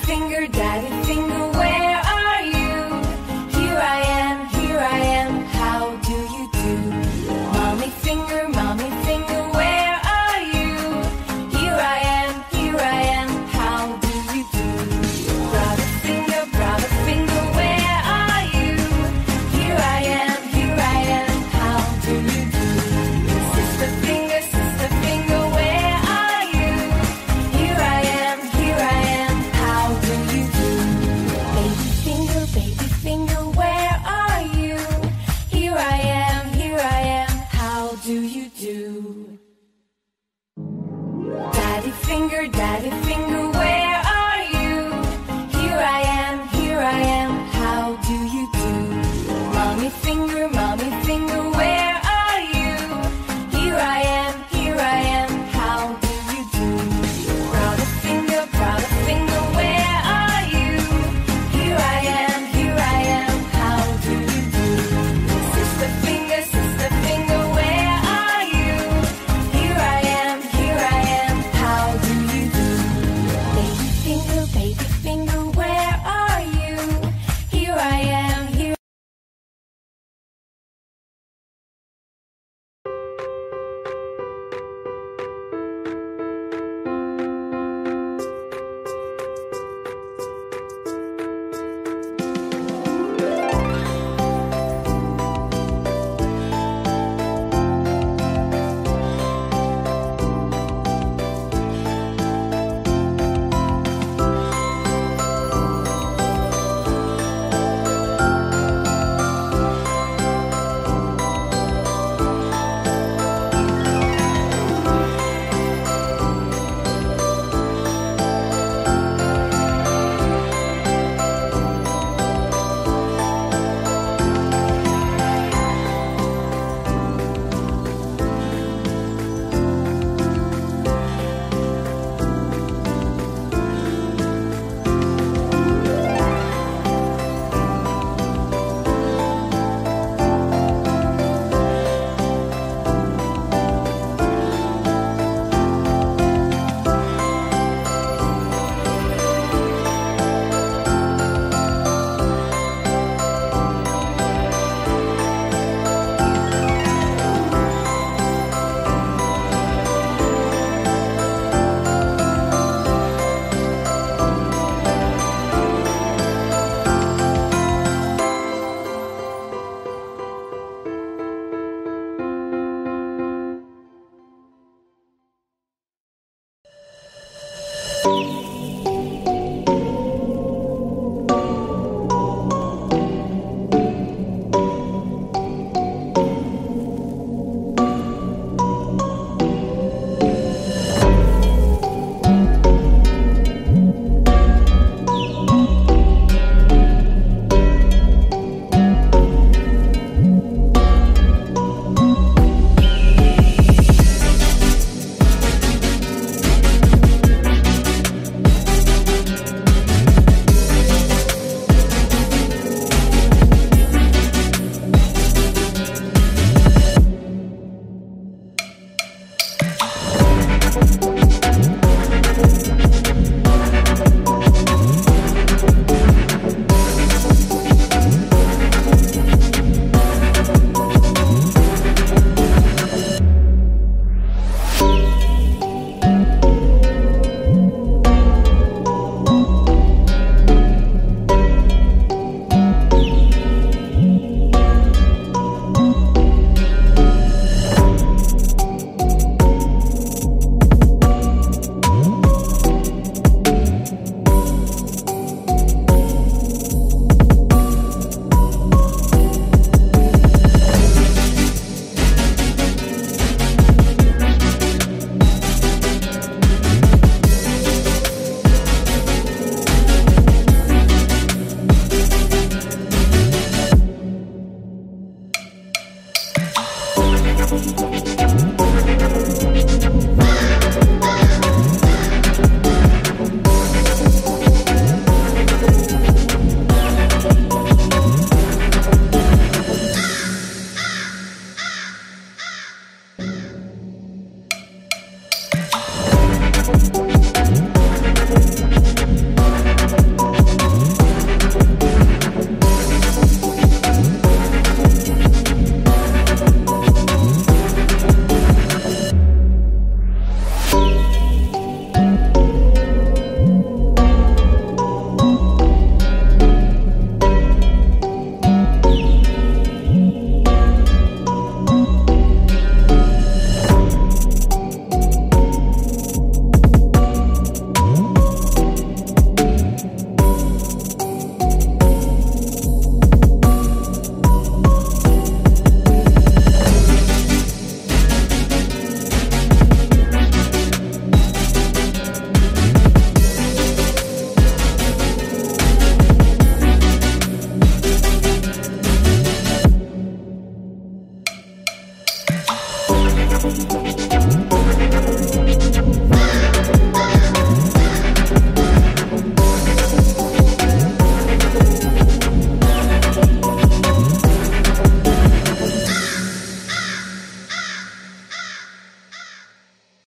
finger, daddy finger, where are you? Here I am, here I am, how do you do? Mommy finger, mommy finger, where are you? Here I am, here I am, how do you do? Brother finger, brother finger, where are you? Here I am, here I am, how do you do? Sister finger, sister finger, where are you? Here I am, here I am, how do you do? Baby finger, baby finger, where are you? Here I am, here I am, how do you do? Daddy finger, daddy finger, where are you? Here I am, here I am, how do you do? Mommy finger, mommy finger, where are you? Here I am, here I am, how do you do? Brother finger, brother finger, where are you? Here I am, here I am, how do you do? Sister finger, sister finger, where are you? Here I am, here I am, how do you do? Baby finger, baby finger, where are you? Here I am, here